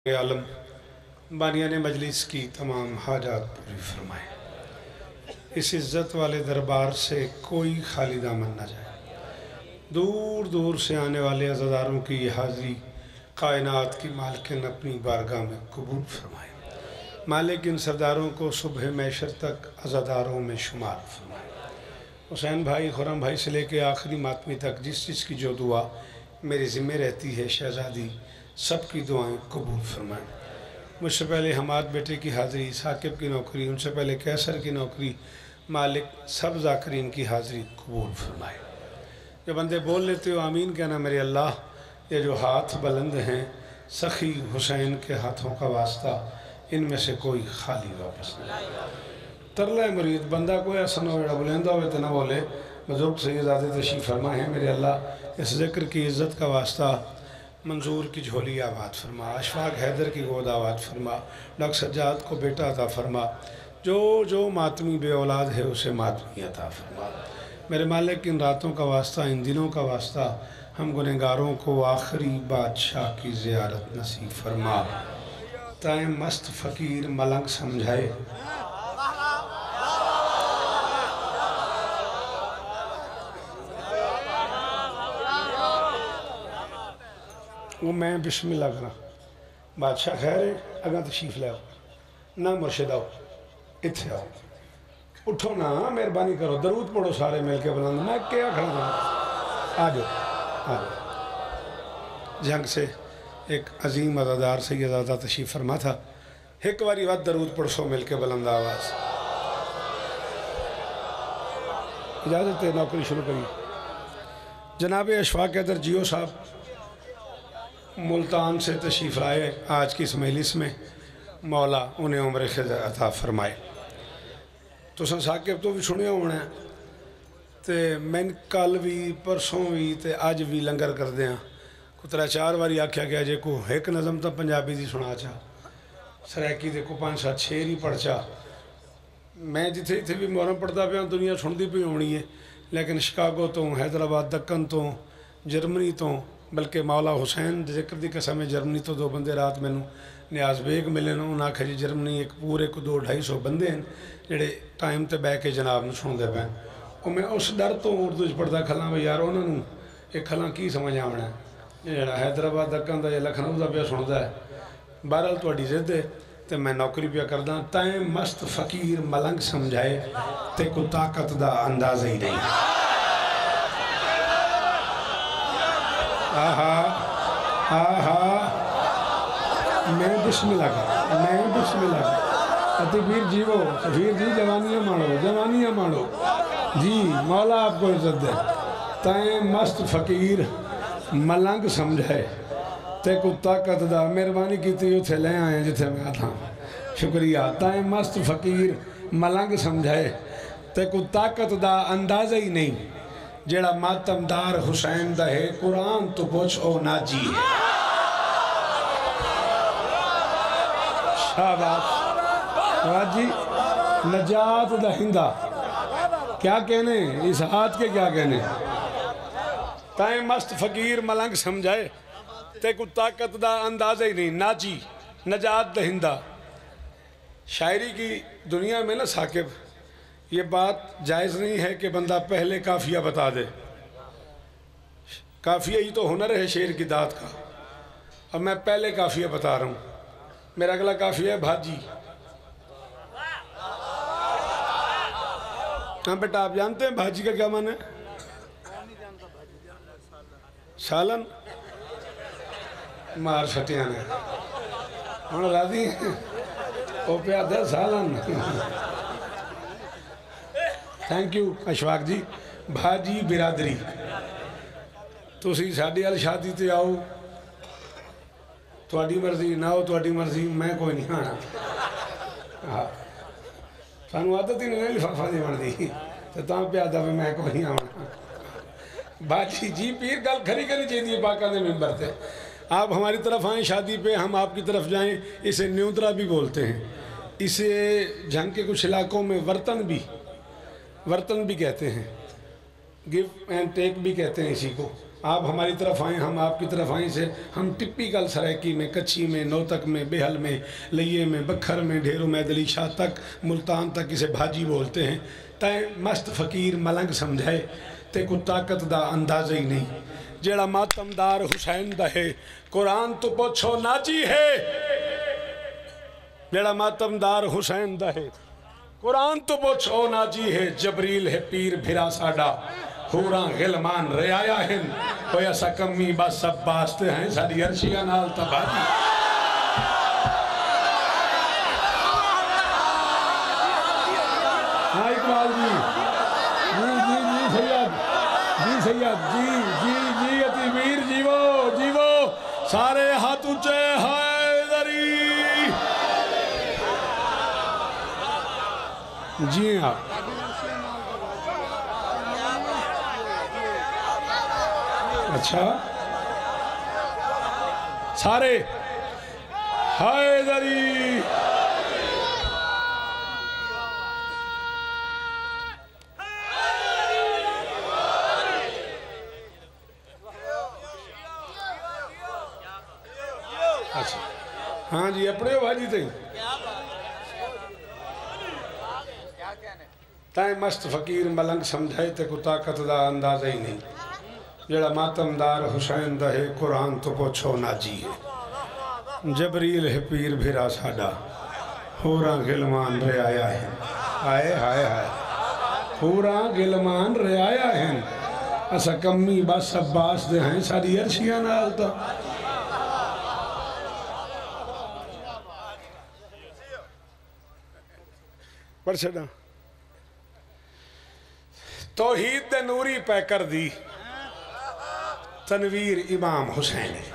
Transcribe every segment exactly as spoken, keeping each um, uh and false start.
عالم بانیان مجلس کی تمام حاجات پوری فرمائے. اس عزت والے دربار سے کوئی خالی دامن نہ جائے. دور دور سے آنے والے عزاداروں کی یہ حاضری کائنات کی مالکن اپنی بارگاہ میں قبول فرمائے. مالک ان سرداروں کو صبح محشر تک عزاداروں میں شمار فرمائے. حسین بھائی، خرم بھائی سے لے کے آخری ماتمی تک جس چیز کی جو دعا میرے ذمہ رہتی ہے شہزادی سب کی دعائیں قبول فرمائیں. مجھ سے پہلے حماد بیٹے کی حاضری، ثاقب کی نوکری، ان سے پہلے کیسر کی نوکری، مالک سب ذاکرین کی حاضری قبول فرمائے. جو بندے بول لیتے ہو آمین کہنا میرے اللہ. یہ جو ہاتھ بلند ہیں سخی حسین کے ہاتھوں کا واسطہ، ان میں سے کوئی خالی واپس نہیں. ترلہ مرید بندہ کوئی ایسا نہ ہو بلندہ ہوئے تو نہ بولے بزرگ سیدزادے تشریف فرما ہے میرے اللہ. اس ذکر کی عزت کا واسطہ منظور کی جھولی آباد فرما، اشفاق حیدر کی گود آباد فرما، ڈاکٹر سجاد کو بیٹا عطا فرما. جو جو ماتمی بے اولاد ہے اسے ماتمی عطا فرما. میرے مالک ان راتوں کا واسطہ، ان دنوں کا واسطہ ہم گنہگاروں کو آخری بادشاہ کی زیارت نصیب فرما. تائیں مست فقیر ملنگ سمجھائے، وہ میں بسم اللہ کرا. بادشاہ خیر ہے اگاں تشریف لے آؤ نہ مرشد آؤ اتھے آؤ. اٹھو نا مہربانی کرو، درود پڑھو سارے مل کے بلند. میں کیا کھڑا تھا؟ آ جاؤ آ جاؤ. جنگ سے ایک عظیم عزادار سیدزادہ تشریف فرما تھا. ایک باری وقت درود پڑھ سو مل کے بلند آواز. اجازت ہے نوکری شروع کریے. جناب اشفاق حیدر جیو صاحب ملتان سے تشریف لائے آج کی اس مجلس میں. مولا انہیں عمر خضر عطا فرمائے. تو سن ثاقب تو بھی سنے ہونے تے میں کل بھی پرسوں بھی تے آج بھی لنگر کر دیا. کترہ چار باری آکھیا گیا جے کو ایک نظم تا پنجابی دی سنا چا، سریکی دے کو پانچ سات شیر ہی پڑھ چا. میں جتھے جتھے بھی محرم پڑھتا پیا دنیا سن دی پی ہونی ہے، لیکن شکاگو تو، حیدرآباد، دکن تو، جرمنی تو، بلکہ مولا حسین ذکر دی قسم جرمنی تو دو بندے رات میں نیاز بیگ ملے نا. انہاں کھا جی جرمنی ایک پورے کو دو ڈھائی سو بندے ہیں جڑے ٹائم تے بے کے جناب نو سن دے پیں. اور میں اس ڈر تو اردو چ پڑھتا کھلاں بھئی یار انہوں نے ایک کھلاں کی سمجھ آونا ہے جڑا حیدرآباد دکن دا یا لکھنؤ دا پیا سندا ہے. بہرحال تہاڈی ضد ہے تے میں نوکری پیا کردا. تائیں مست فقیر ملنگ سمجھائے تے کو طاقت دا اندازہ ہی نہیں. آہا آہا میں بسم اللہ کر میں بسم اللہ کر اتبیر جیو سفیر جی جوانیاں مانو جوانیاں مانو جی. مولا آپ کو عزت دے. تائیں مست فقیر ملنگ سمجھائے تے کو طاقت دا مہربانی کی تیو تھے لے آئے جتھے میں آتا ہوں. شکریہ. تائیں مست فقیر ملنگ سمجھائے تے کو طاقت دا اندازہ ہی نہیں. جیڑا ماتم دار حسین دا ہے قرآن تو پوچھ او ناجی ہے. شاباش راجی. نجات دا ہندہ کیا کہنے اس ہاتھ کے کیا کہنے. تائیں مست فقیر ملنگ سمجھائے تے کو طاقت دا اندازہ ہی نہیں. ناجی نجات دا ہندہ. شاعری کی دنیا میں نا ثاقب یہ بات جائز نہیں ہے کہ بندہ پہلے کافیہ بتا دے. کافیہ ہی تو ہنر ہے شعر کی داد کا. اب میں پہلے کافیہ بتا رہا ہوں. میرا اگلا کافیہ ہے بھاجی. ہاں بیٹا آپ جانتے ہیں بھاجی کا کیا معنی ہے؟ سالن مار شٹیاں نے ہاں راضی او پیادہ سالن. Thank you Ashfaq ji. بھاجی برادری تسی ساڈی وال شادی تے آؤ تہاڈی مرضی نہ ہو تہاڈی مرضی میں کوئی نہیں آنا. ہاں سانو عادت ہی نہیں لفافہ دی بندی تے تاں پیادا بھی میں کوئی نہیں آنا. بھاجی جی پیر گل کھری کرنی چاہیے پاکاں دے ممبر تے. آپ ہماری طرف آئیں شادی پہ ہم آپ کی طرف جائیں. اسے نیوترا بھی بولتے ہیں. اسے جھنگ کے کچھ علاقوں میں ورتن بھی ورتن بھی کہتے ہیں. گیو اینڈ ٹیک بھی کہتے ہیں اسی کو. آپ ہماری طرف آئیں، ہم آپ کی طرف آئیں سے ہم ٹپیکل سرائکی میں، کچھی میں، نوتک میں، بہل میں، لئیے میں، بکھر میں، ڈھیروں میں، دلی شاہ تک، ملتان تک اسے بھاجی بولتے ہیں۔ تائیں مست فقیر ملنگ سمجھائے تے کو طاقت دا اندازہ ہی نہیں۔ جیڑا ماتمدار حسین دا ہے قرآن تو پوچھو ناجی ہے، جیڑا ماتمدار حسین دا ہے قرآن تو پوچھو ناجی ہے، جبریل ہے پیر بھرا ساڑا، ہوراں غلمان ریایا ہیں، ہویا سا کمی با سب باستے ہیں، ساری عرشیہ نال تباہی۔ ہاں اقبال جی، جی جی جی سید، جی سید، جی جی جی عطیمیر جیو جیو، سارے ہاتھ اونچے حیدری۔ جی ہاں اچھا سارے حیدری۔ اچھا ہاں جی اپنے ہو بھاجی تھی تائیں مست فقیر ملنگ سمجھائے تے کو طاقت دا اندازہ ہی نہیں۔ جڑا ماتمدار حسین دا ہے قرآن تو پوچھو ناجی ہے، جبریل ہے پیر بھرا ساڑا، ہوراں غلمان ریایا ہیں، آئے ہائے ہائے، ہوراں غلمان ریایا ہیں، اسا کمی بس عباس دے ہیں، ساری عرشیاں نالتا۔ پڑھ چھڑا توحید دے نوری پہ کر دی تنویر امام حسین ہے۔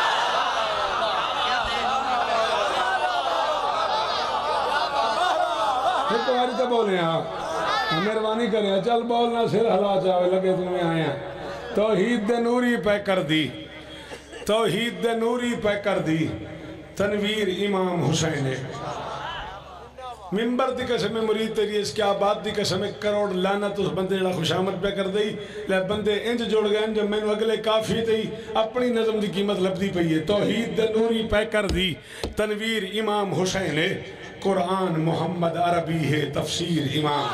پھر تمہاری تو بولے آپ مہربانی کریں، چل بولنا سر ہلا چاہے لگے تمہیں آیا۔ توحید دے نوری پہ کر دی، توحید دے نوری پہ کر دی تنویر امام حسین ہے۔ ممبر دی قسم مرید تیری اس کیا بات دی قسم ایک کروڑ لعنت اس بندے جڑا خوش آمد پہ کر دئی، لے بندے انج جوڑ گئے جب میں نے اگلے کافی تھی اپنی نظم دی قیمت لبدی پئی ہے۔ توحید دے نوری پہ کر دی تنویر امام حسین ہے، قرآن محمد عربی ہے تفسیر امام۔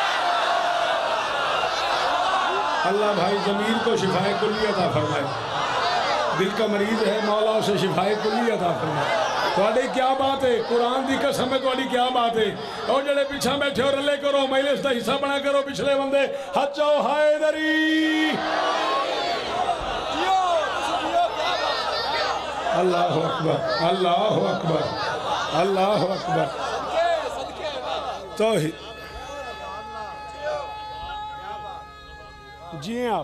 اللہ بھائی ضمیر کو شفائے کلی عطا فرمائے، دل کا مریض ہے مولا اسے شفائے کلی عطا فرمائے۔ تھوڑی کیا بات ہے، قرآن دی قسم ہے تھوڑی کیا بات ہے۔ اور جڑے پیچھا بیٹھے اور رلے کرو مجلس دا حصہ بنا کرو، پچھلے بندے ہاتھ چاہو حیدری۔ اللہ اکبر اللہ اکبر اللہ اکبر۔ توحید جی آپ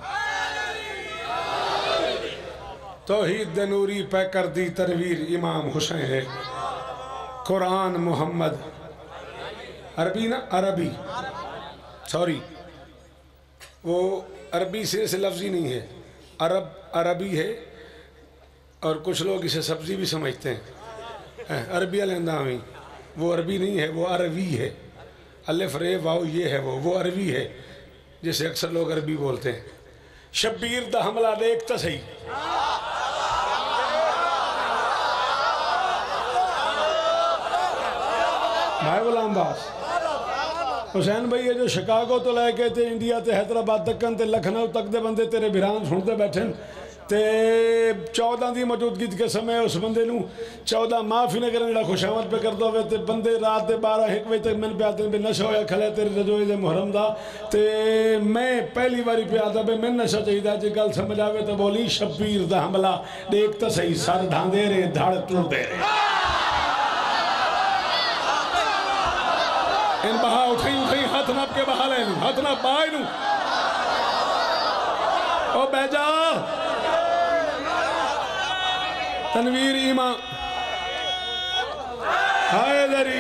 توحید دے نوری پہ کر دی تنویر امام حسین ہے، قرآن محمد عربی نا عربی سوری وہ عربی سے سے لفظی نہیں ہے، عرب عربی ہے، اور کچھ لوگ اسے سبزی بھی سمجھتے ہیں۔ عربی علیندہ ہوئی وہ عربی نہیں ہے، وہ عربی ہے، الف رے واو یہ ہے، وہ وہ عربی ہے جسے اکثر لوگ عربی بولتے ہیں۔ شبیر دا حملہ دیکھتا صحیح، بھائی غلام باس حسین بھائی یہ جو شکاگو تو لے کے تھے انڈیا تے حیدرآباد دکن تے لکھنؤ تک دے بندے تیرے بھیران سنتے بیٹھن تے چودہ دی موجودگی کے سمے اس بندے نو چودہ معافی نہ کرنے جڑا خوشامد پہ کرتا ہوئے تے بندے رات دے بارہ ایک بجے تک میں پہ آتے ہیں بے نشہ ہویا کھلے تیرے رجوعی دے محرم دا تے میں پہلی باری پہ آتا بے میں نشہ چاہی دا جی گل سمجھ آوے تے بولی شبیر دا حملہ دیکھتا صحیح سر ڈھان دے رہے دھاڑ ٹوٹ دے رہے ان بہا اٹھیں اٹھیں ہاتھ ناپ کے بہا لے لوں ہاتھ ناپ بائی لوں او بے جا تنویر ایمان حیدری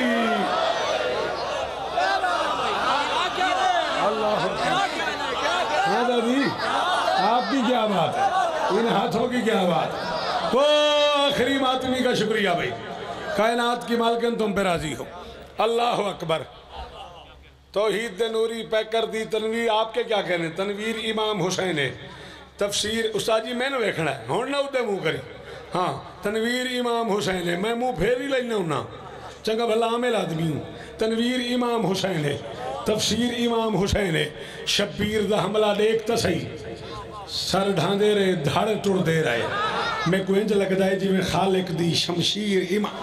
اللہ حیدری آپ کی کیا بات ہے ان ہاتھوں کی کیا بات ہے تو آخری ماتمی کا شکریہ بھائی کائنات کی مالکن تم پہ راضی ہو اللہ اکبر توحید دے نوری پہ کر دی تنویر آپ کے کیا کہنے تنویر امام حسین ہے تفسیر استاد جی میں نے ویکھنا ہے ہون نہ ادھے منہ کری ہاں تنویر امام حسین ہے میں منہ پھیر ہی لینا ہونا چنگا بھلا عامل آدمی ہوں تنویر امام حسین ہے تفسیر امام حسین ہے شبیر دا حملہ دیکھ تا صحیح سر ڈھاندے رہے دھاڑ ٹر دے رہے میں کوئی انج لگتا ہے جی میں خالق دی شمشیر امام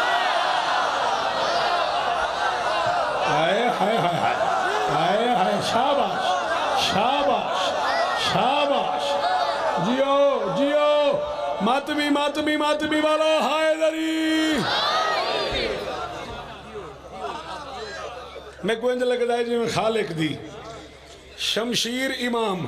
آئے ہائے ہائے ہائے آئے ہائے شاباش شاباش شاباش جیو جیو ماتمی ماتمی ماتمی والا ہائے دری میں کوئی انج لگتا ہے جی میں خالق دی شمشیر امام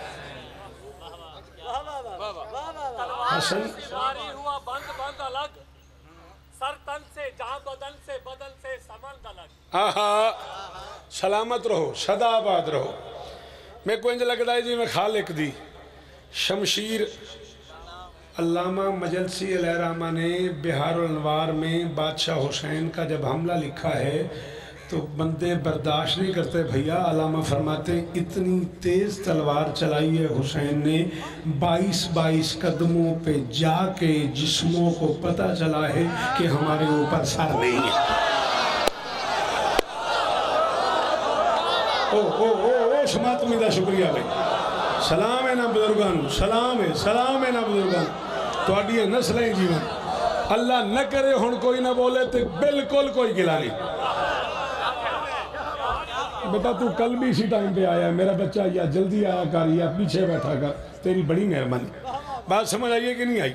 حسن جاری ہوا بند بند الگ سر تن سے جہاں بدن سے بدن سے سمند الگ آہا سلامت رہو صدا آباد رہو میں کوئی انج لگتا ہے جی میں خالق دی شمشیر علامہ مجلسی علیہ الرحمہ نے بہار الانوار میں بادشاہ حسین کا جب حملہ لکھا ہے تو بندے برداشت نہیں کرتے بھیا علامہ فرماتے ہیں اتنی تیز تلوار چلائی ہے حسین نے بائیس بائیس قدموں پہ جا کے جسموں کو پتہ چلا ہے کہ ہمارے اوپر سر نہیں ہے او او او او سماتمی دا شکریہ بھائی سلام ہے نا بزرگان سلام ہے سلام ہے نا بزرگان تو آڈیے نسلیں جیون اللہ نہ کرے ہن کوئی نہ بولے تو بالکل کوئی گلا نہیں بیٹا تو کل بھی اسی ٹائم پہ آیا میرا بچہ یا جلدی آیا کر یا پیچھے بیٹھا کر تیری بڑی مہربانی بات سمجھ آئیے کہ نہیں آئی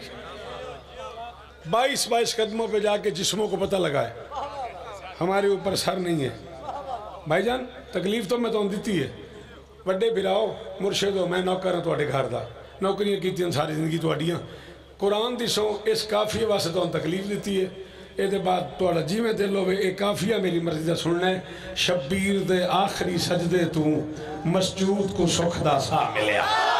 بائیس بائیس قدموں پہ جا کے جسموں کو پتہ لگا ہے ہمارے اوپر سر نہیں ہے بھائی جان تکلیف تو میں تو دیتی ہے وڈے بھراؤ مرشدو میں نوکر ہوں تواڈے گھر دا نوکریاں کیتیاں ساری زندگی تواڈیاں قرآن دی سو اس کافیہ واسطے تو تکلیف دیتی ہے اے دے بعد توڑا جی میں دل ہوئے اے کافیہ میری مرضی دا سننا ہے شبیر دے آخری سجدے تو مسجود کو سکھ دا سا ملیا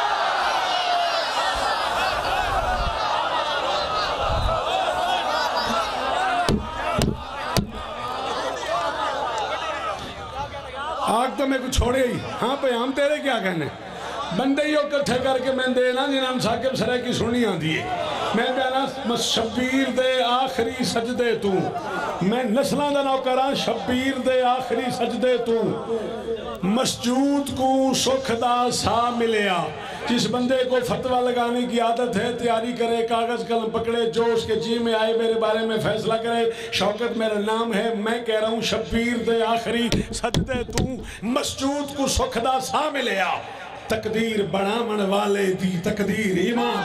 آگ تو میں کو چھوڑے ہی ہاں پہ ہم تیرے کیا کہنے بندے ہی اکٹھے کر کے میں دینا جنہاں ساکب سرے کی سنی آن دیئے میں بیانا شبیر دے آخری سجدے تو میں نسلان دا نوکران شبیر دے آخری سجدے تو مسجود کو سکھ دا سا ملیا جس بندے کو فتوہ لگانے کی عادت ہے تیاری کرے کاغذ قلم پکڑے جو اس کے جی میں آئے میرے بارے میں فیصلہ کرے شوکت میرا نام ہے میں کہہ رہا ہوں شبیر دے آخری سجدے تو مسجود کو سکھ دا سا ملیا تقدیر بڑامن والے دی تقدیر ایمان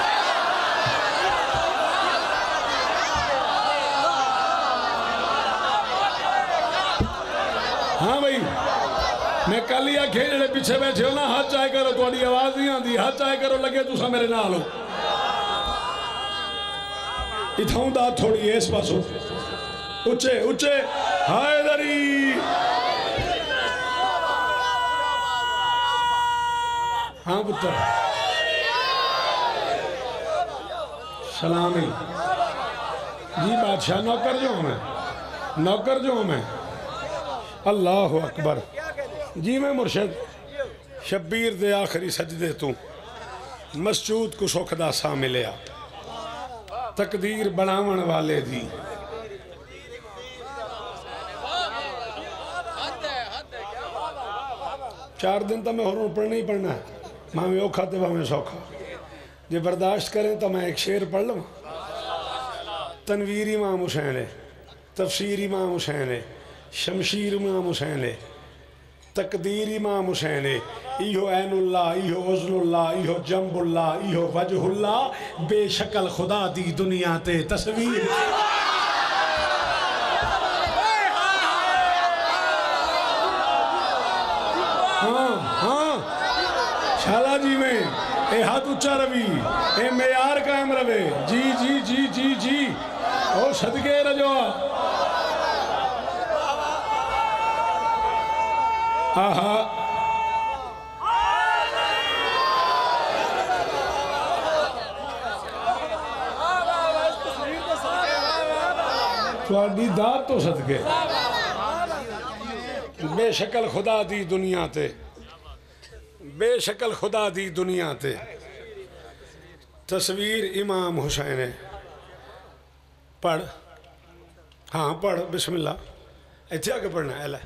ہاں بھائی میں کل ہی آکھے جڑے پیچھے بیٹھے ہو نا ہاتھ چاہے کرو تھوڑی آواز نہیں آندی ہاتھ چاہے کرو لگے تُسا میرے نال ہو اتھاؤں دا تھوڑی ایس پاس ہو اچھے اچھے ہائے دری ہاں پتر سلامی جی بادشاہ نوکر جو ہوں میں نوکر جو ہوں میں اللہ اکبر جی میں مرشد شبیر دے آخری سجدے تو مسجود کو سکھ دا سا ملیا تقدیر بناون والے دی چار دن تو میں ہروں پڑھنا ہی پڑھنا ہے ماں میں اوکھا تے میں سوکھا جب برداشت کریں تو میں ایک شعر پڑھ لوں تنویر امام حسین ہے تفسیر امام حسین ہے شمشیر امام حسین ہے تقدیر امام حسین ہے ایہو عین اللہ ایہو عزل اللہ ایہو جنب اللہ ایہو وجہ اللہ بے شکل خدا دی دنیا تے تصویر ہاں ہاں شالا جی میں اے ہاتھ اچھا روی اے معیار قائم روے جی جی جی جی جی او صدقے رجوع آہا تھوڑی داد تو صدقے بے شکل خدا دی دنیا تے بے شکل خدا دی دنیا تے تصویر امام حسین ہے پڑھ ہاں پڑھ بسم اللہ ایتھے آگے پڑھنا ہے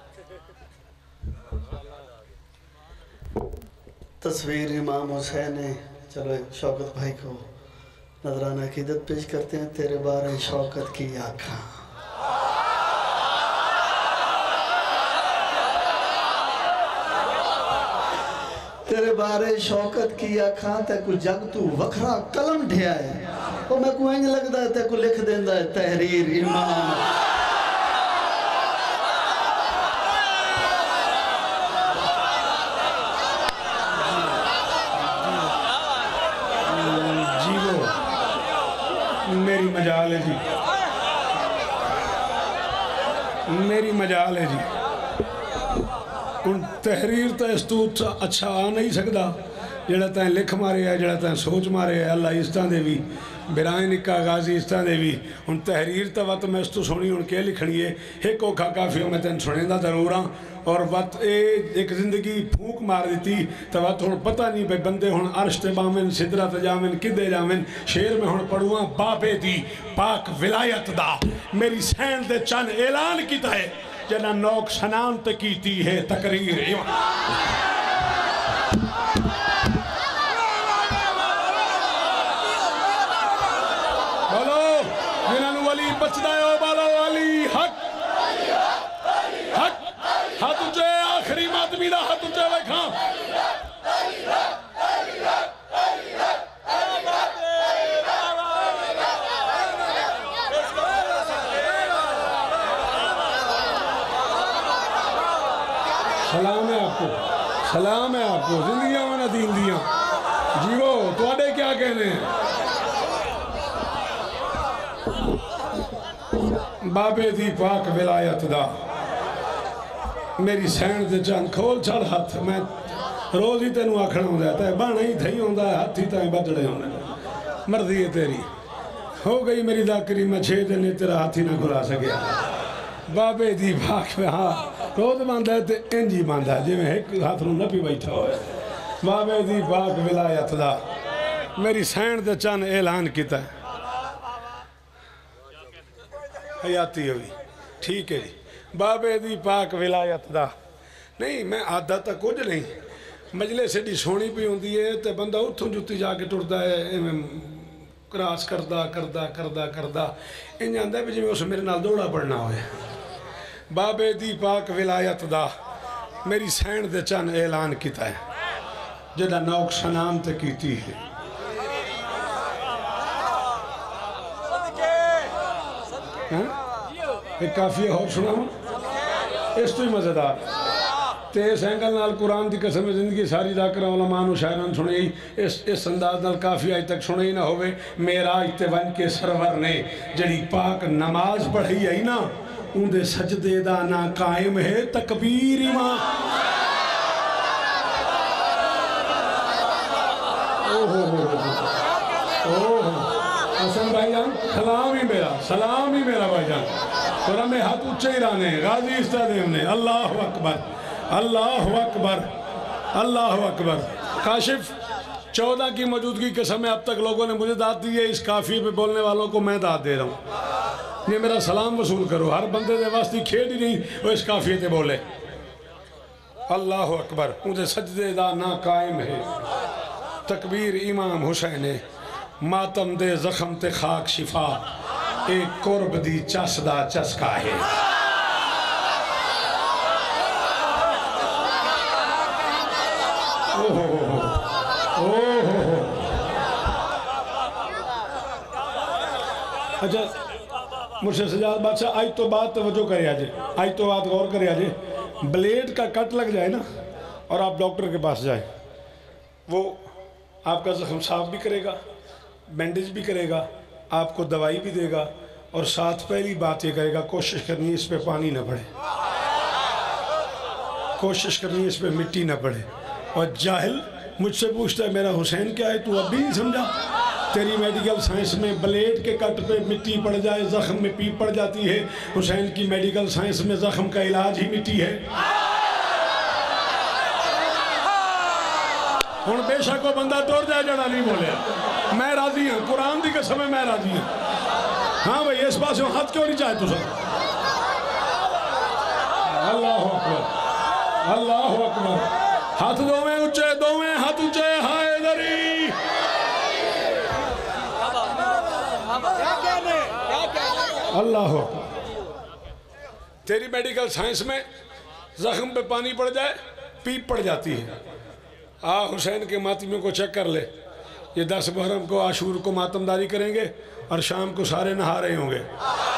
تصویر امام حسین ہے. چلو شوکت بھائی کو نذرانہ عقیدت پیش کرتے ہیں. تیرے بارے شوکت کی آنکھاں تیرے بارے شوکت کی آنکھاں تے کو جگ تو وکھرا قلم ڈھیا ہے اور میں کو انج لگدا ہے تے کو لکھ دیندا ہے تحریر امام. جی وہ میری مجال ہے جی میری مجال ہے جی ان تحریر تا اس تو اچھا آ نہیں سکتا جڑا تائیں لکھ مارے ہے جڑا تائیں سوچ مارے ہے اللہ استان دے بھی برائے نکا غازی استان دے بھی ان تحریر تا وقت میں اس تو سونی ان کے لکھنی ہے ایک اوکھا کافی ہوں میں تین سنیں دا ضرور ہاں اور وقت اے ایک زندگی پھونک مار دیتی تا وقت ہون پتہ نہیں بے بندے ہون عرش تے بامن صدرت جامن کدے جامن شیر میں ہون پڑھواں باپے دی پاک ولایت دا میری سین دے چند اعلان کیتا ہے جنا نوک سنان تکیتی ہے تقریر بولو جنہوں ولی بچدہ ہے بولو علی حق حق ہاتھ اچھے آخری ماتمی دا ہاتھ اچھے ویکھاں سلام ہے آپ کو سلام ہے آپ کو زندگیاں میں ندین دیاں جیو تو آڈے کیا کہنے ہیں بابے دی پاک ولایت دا میری سین دے چاند کھول چھڑ ہاتھ میں روز ہی تینوں آکھنا ہوں دیتا ہے بانا ہی تھئی ہوں دا ہے ہاتھ ہی تائیں بجڑے ہوں مرضی ہے تیری ہو گئی میری داکری میں چھے دن تیرا ہاتھ ہی نہ کھلا سکیا بابے دی پاک میں ہاں روز باندھا ہے تے انجی باندھا ہے جی میں ایک ہاتھ نو نپی بیٹھا ہوئے بابے دی پاک ولایت دا میری سین دے چاند اعلان کیتا ہے حیاتی ہوئی ٹھیک ہے جی بابے دی پاک ولایت دا نہیں میں آدھا تک کچھ نہیں مجلے سے ڈی سونی پی ہوں دیئے تے بندہ اتھوں جوتی جا کے ٹردا ہے کراس کردہ کردہ کردہ کردہ ان جاندہ ہے بھی جی میں اسے میرے نال دوڑا پڑھنا ہوئے بابے دی پاک ولایت دا میری سین دے چند اعلان کیتا ہے جدہ نوک سنام تے کیتی ہے ایک کافی اور سنا ہوں اس تو ہی مزیدار تیس اینگل نال قرآن دی قسم زندگی ساری ذاکرہ علماء و شاعران سنے ہی اس اس انداز نال کافی آج تک سنے ہی نہ ہوئے میراج تے ون کے سرور نے جڑی پاک نماز پڑھی ہے نا ان دے سجدے دا نا قائم ہے تکبیر امام اوہ اوہ حسن بھائی جان سلام ہی میرا سلام ہی میرا بھائی جان اور ہمیں ہاتھ اچھے ہی رانے غازی استادیم نے اللہ اکبر اللہ اکبر اللہ اکبر کاشف چودہ کی موجودگی قسم ہے اب تک لوگوں نے مجھے داد دی ہے اس کافی پہ بولنے والوں کو میں داد دے رہا ہوں یہ میرا سلام وصول کرو ہر بندے دے واسطی کھیڑ ہی نہیں وہ اس کافی تے بولے اللہ اکبر مجھے سجدے دا نا قائم ہے تکبیر امام حسین ماتم دے زخم تے خاک شفا ایک قرب دی چس دا چسکا ہے اچھا مرشد سجاد بادشاہ آج تو بات توجہ کرے آجے آج تو بات غور کرے آجے بلیڈ کا کٹ لگ جائے نا اور آپ ڈاکٹر کے پاس جائیں وہ آپ کا زخم صاف بھی کرے گا بینڈیج بھی کرے گا آپ کو دوائی بھی دے گا اور ساتھ پہلی بات یہ کرے گا کوشش کرنی اس پہ پانی نہ پڑے کوشش کرنی اس پہ مٹی نہ پڑے اور جاہل مجھ سے پوچھتا ہے میرا حسین کیا ہے تو اب بھی نہیں سمجھا تیری میڈیکل سائنس میں بلیڈ کے کٹ پہ مٹی پڑ جائے زخم میں پیپ پڑ جاتی ہے حسین کی میڈیکل سائنس میں زخم کا علاج ہی مٹی ہے ہن بے شک وہ بندہ ٹر جائے جڑا نہیں بولیا میں راضی ہوں قرآن دی قسم ہے میں راضی ہوں ہاں بھئی اس پاس ہاتھ کیوں نہیں چاہے تو سر اللہ اکبر اللہ اکبر ہاتھ دو میں اچھے دو میں ہاتھ اچھے ہائے دری اللہ اکبر تیری میڈیکل سائنس میں زخم پہ پانی پڑ جائے پیپ پڑ جاتی ہے آ حسین کے ماتمیوں کو چیک کر لے یہ دس محرم کو عاشور کو ماتمداری کریں گے اور شام کو سارے نہا رہے ہوں گے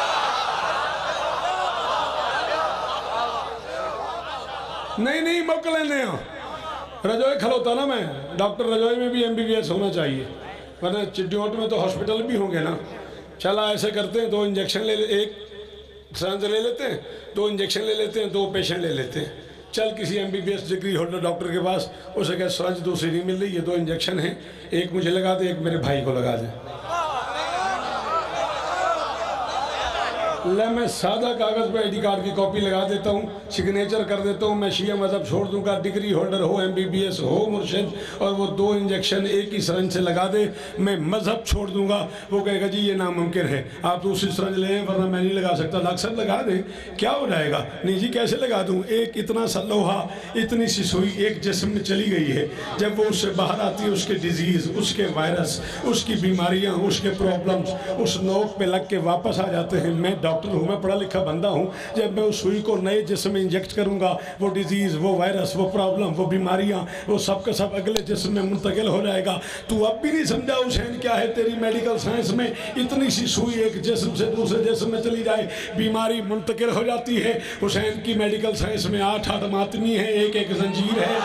نہیں نہیں موقع لینے ہوں رجوئی کھلوتا نا میں ڈاکٹر رجوئی میں بھی ایم بی بی ایس ہونا چاہیے ورنہ چڈیوٹ میں تو ہاسپٹل بھی ہوں گے نا چلا ایسے کرتے ہیں دو انجیکشن لے ایک سرنج لے لیتے ہیں دو انجیکشن لے لیتے ہیں دو پیشنٹ لے لیتے ہیں چل کسی M B B S degree holder doctor کے پاس اسے کہ سرنج دوسری نہیں مل رہی یہ دو انجیکشن ہیں ایک مجھے لگا دے ایک میرے بھائی کو لگا دے لے میں سادہ کاغذ پہ آئی ڈی کارڈ کی کاپی لگا دیتا ہوں سگنیچر کر دیتا ہوں میں شیعہ مذہب چھوڑ دوں گا ڈگری ہولڈر ہو ایم بی بی ایس ہو مرشد اور وہ دو انجیکشن ایک ہی سرنج سے لگا دے میں مذہب چھوڑ دوں گا وہ کہے گا جی یہ ناممکن ہے آپ دوسری سرنج لیں ورنہ میں نہیں لگا سکتا ڈاکٹر صاحب لگا دیں کیا ہو جائے گا نہیں جی کیسے لگا دوں ایک اتنا سا لوہا اتنی سی سوئی ایک جسم میں چلی گئی ہے جب وہ اس سے باہر آتی ہے اس کے ڈیزیز اس کے وائرس اس کی بیماریاں اس کے پرابلمز اس نوک پہ لگ کے واپس آ جاتے ہیں میں ڈاکٹر ہوں میں پڑھا لکھا بندہ ہوں جب میں اس سوئی کو نئے جسم میں انجیکٹ کروں گا وہ ڈیزیز وہ وائرس وہ پرابلم وہ بیماریاں وہ سب کا سب اگلے جسم میں منتقل ہو جائے گا تو اب بھی نہیں سمجھا حسین کیا ہے تیری میڈیکل سائنس میں اتنی سی سوئی ایک جسم سے دوسرے جسم میں چلی جائے بیماری منتقل ہو جاتی ہے حسین کی میڈیکل سائنس میں آٹھ آٹھ ماتمی ہے ایک ایک زنجیر ہے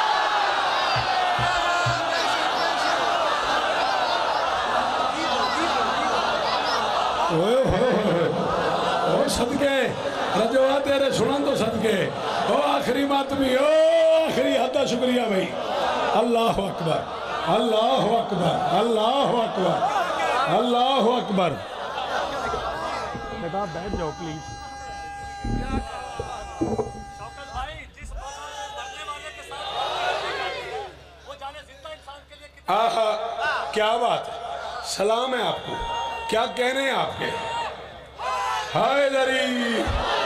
صدقے رجوہ تیرے سنن تو صدقے او آخری ماتمی او آخری حدہ شکریہ بھائی اللہ اکبر اللہ اکبر اللہ اکبر اللہ اکبر بیٹا بیٹھ جاؤ پلیز شوکت بھائی جس مرنے والے کے ساتھ وہ جانے زندہ انسان کے لیے کتنا آہا کیا بات ہے سلام ہے آپ کو کیا کہنے ہیں آپ کے ہائے دری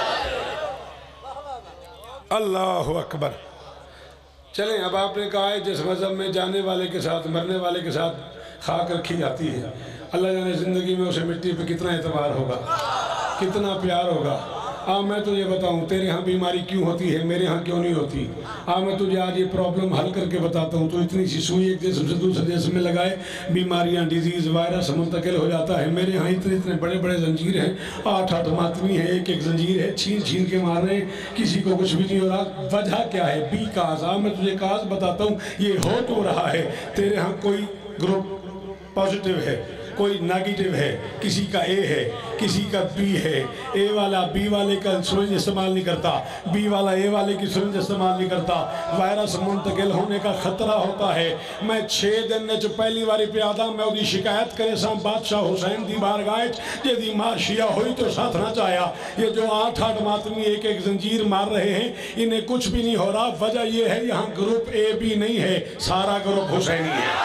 اللہ اکبر چلیں اب آپ نے کہا ہے جس مذہب میں جانے والے کے ساتھ مرنے والے کے ساتھ خاک رکھی جاتی ہے اللہ جانے زندگی میں اسے مٹی پہ کتنا اعتبار ہوگا کتنا پیار ہوگا آ میں تجھے بتاؤں تیرے ہاں بیماری کیوں ہوتی ہے میرے ہاں کیوں نہیں ہوتی آ میں تجھے آج یہ پرابلم حل کر کے بتاتا ہوں تو اتنی سی سوئی ایک جسم سے دوسرے جسم میں لگائے بیماریاں ڈیزیز وائرس منتقل ہو جاتا ہے میرے ہاں اتنے اتنے بڑے بڑے زنجیر ہیں آٹھ آٹھ ماتمی ہے ایک ایک زنجیر ہے چھین چھین کے مار رہے ہیں کسی کو کچھ بھی نہیں ہو رہا وجہ کیا ہے بی کاز آ میں تجھے کاز بتاتا ہوں یہ ہو تو رہا ہے تیرے ہاں کوئی گروپ پازیٹیو ہے کوئی نیگیٹیو ہے کسی کا اے ہے کسی کا بی ہے اے والا بی والے کا سرنج استعمال نہیں کرتا بی والا اے والے کی سرنج استعمال نہیں کرتا وائرس منتقل ہونے کا خطرہ ہوتا ہے میں چھ دن نے جو پہلی باری پہ آدھا میں وہ دی شکایت کرے سام بادشاہ حسین دی بارگاہ یہ دی ماں شیعہ ہوئی تو ساتھ نہ چاہیا یہ جو آٹھ آٹھ ماتمی ایک ایک زنجیر مار رہے ہیں انہیں کچھ بھی نہیں ہو رہا وجہ یہ ہے یہاں گروپ اے بی نہیں ہے سارا گروپ حسینی ہے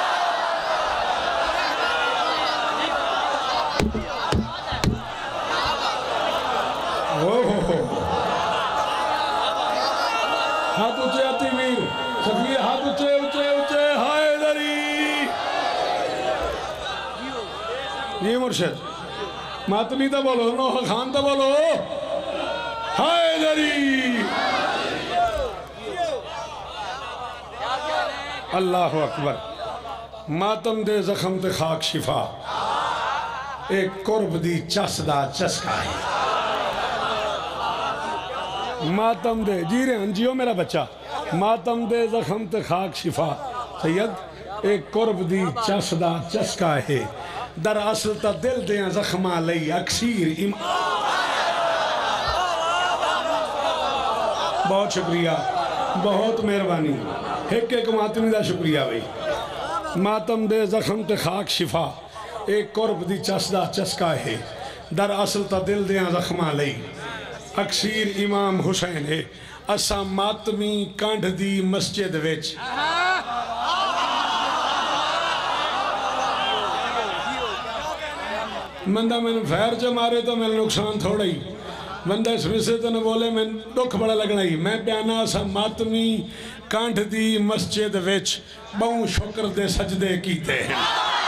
ہاتھ اچھے آتی میر صفیہ ہاتھ اچھے اچھے اچھے ہائے دری جی مرشد ماتمی تا بولو نوح خان تا بولو ہائے دری اللہ اکبر ماتم دے زخم تے خاک شفا ایک قرب دی چس دا چسکا ہے ماتم دے جی رہے ہیں جیو میرا بچہ ماتم دے زخم تے خاک شفا سید ایک قرب دی چس دا چسکا ہے در اصل تا دل دیاں زخمہ لئی اکثیر ایمان بہت شکریہ بہت مہربانی ایک ایک ماتمی دا شکریہ بھئی ماتم دے زخم تے خاک شفا ایک قرب دی چس دا چسکا ہے در اصل تا دل دیاں زخمہ لئی اکثیر امام حسین ہے اسا ماتمی کانڈ دی مسجد ویچ بندہ میں فیر چ مارے تو میرا نقصان تھوڑا ہی بندہ اس وسے تو نہ بولے میں دکھ بڑا لگنا ہی میں پیانا سا ماتمی کانٹ دی مسجد وچ بہوں شکر دے سجدے کیتے ہیں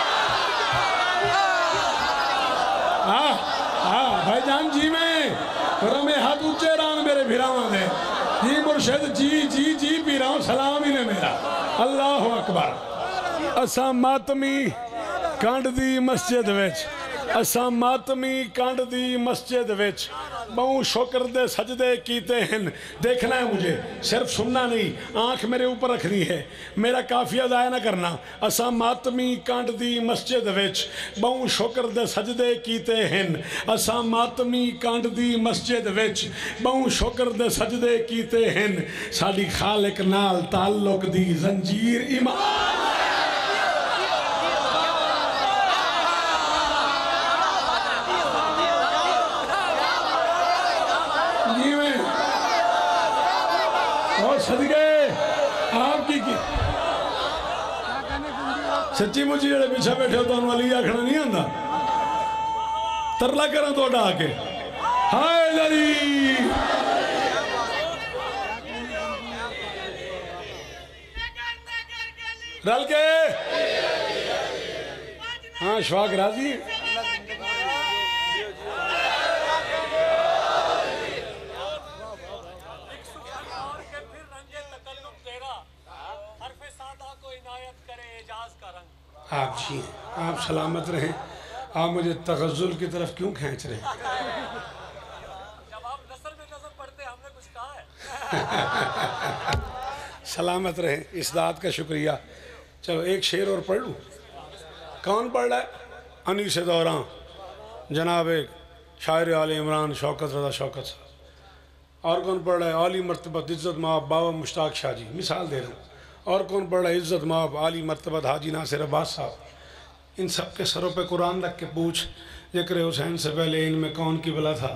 ہاں ہاں بھائی جان جی میں اور میں ہاتھ اونچے ران میرے بھیراواں دے جی مرشد جی جی جی پی رہا ہوں سلام ہی نے میرا اللہ اکبر اساں ماتمی کانڈ دی مسجد وچ اساں ماتمی کانڈ دی مسجد وچ بہوں شکر دے سجدے کیتے ہیں دیکھنا ہے مجھے صرف سننا نہیں آنکھ میرے اوپر رکھنی ہے میرا کافیہ ضائع نہ کرنا اساں ماتمی کانڈ دی مسجد وچ بہوں شکر دے سجدے کیتے ہیں اساں ماتمی کانڈ دی مسجد وچ بہوں شکر دے سجدے کیتے ہیں ساڑی خالق نال تعلق دی زنجیر ایمان صدقے آپ کی کی سچی مجھے جڑے پیچھے بیٹھے ہو تو انہوں علی آکھنا نہیں آندہ ترلا کرن تو اڈا کے ہائے دری رل کے ہاں شواق راضی آپ جی ہیں آپ سلامت رہیں آپ مجھے تغزل کی طرف کیوں کھینچ رہے ہیں جب آپ نثر میں نظر پڑھتے ہم نے کچھ کہا ہے سلامت رہیں اس داد کا شکریہ چلو ایک شعر اور پڑھ لوں کون پڑھ رہا ہے انیس دوراں جناب شاعر آل عمران شوکت رضا شوکت صاحب اور کون پڑھ رہا ہے عالی مرتبت عزت مآب بابا مشتاق شاہ جی مثال دے رہا ہوں اور کون پڑھ رہا ہے عزت مآب عالی مرتبت حاجی ناصر عباس صاحب ان سب کے سروں پہ قرآن رکھ کے پوچھ ذکر حسین سے پہلے ان میں کون کی بلا تھا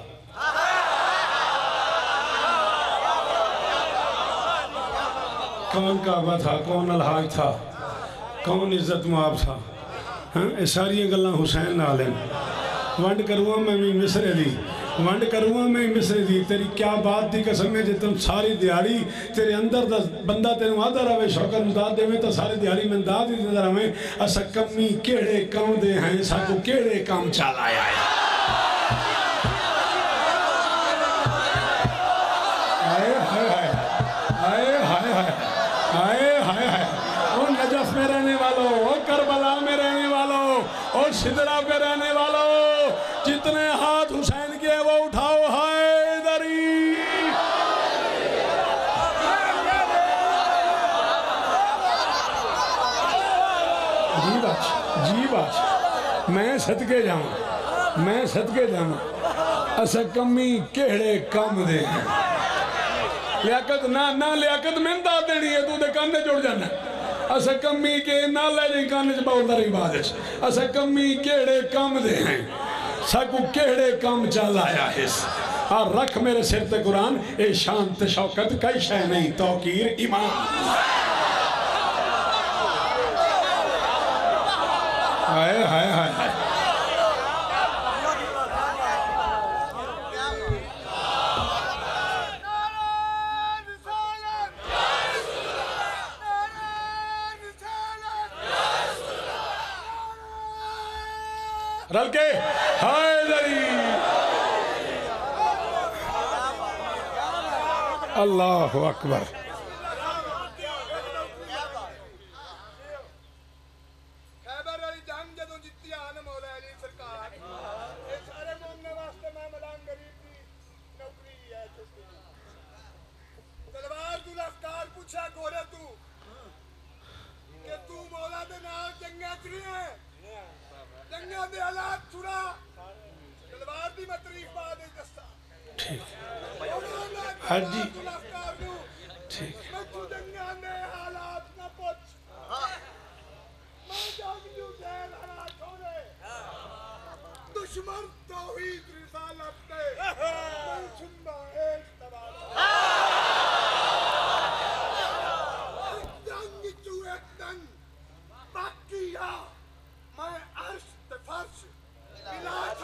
کون کعبہ تھا کون الحاج تھا کون عزت مآب تھا یہ ساری گلاں حسین نالیں ونڈ کرواں میں بھی مصرے دی ونڈ کرواں میں مصرے دی تیری کیا بات دی قسم ہے جی تم ساری دیاری تیرے اندر دا بندہ تیرے آدھا رہے شوکر مداد دے میں تو ساری دیاری میں داد ہی دے رہے اسا کمی کیڑے کام دے ہیں سا کو کیڑے کام چال آیا ہے آئے ہائے ہائے آئے ہائے ہائے آئے ہائے ہائے او نجف میں رہنے والوں او کربلا میں رہنے والوں او شدرہ میں رہنے والوں جتنے ہاتھ حسین کے وہ اٹھاؤ ہائے دری جی باش جی باش میں صدقے جاؤں میں صدقے جاؤں اسا کمی کیڑے کام دے لیاقت نہ نہ لیاقت میں دا دینی ہے تو دے کانے جوڑ جانا اسا کمی کے نہ لے جائیں کانے جب باور داری بات ہے اسا کمی کیڑے کام دے ہیں ساکو کیڑے کام چال آیا ہے اور رکھ میرے سر تے قرآن اے شانت شوکت کئی شے نہیں توقیر ایمان ہائے ہائے ہائے رل کے ہائے دری اللہ اکبر خیبر علی جنگ جدوں جیتی آن مولا علی سرکار اے سارے مومنے واسطے میں ملان غریب دی نوکری ہے تلوار تو لفتار پوچھا گورے تو کہ تو مولا دے نال جنگاں چری ہے جنگاں دے حالات چھڑا تلوار دی میں تریف بعد دستا ٹھیک حجی ٹھیک میں تو جنگاں دے حالات نہ پوچھ میں جاگ جو دیر حالات چھوڑے دشمن توحید رسالت دے میں چھنبا ایک تباہ جنگ جو ایک دن باقی ہے میں عرش تے فرش علاج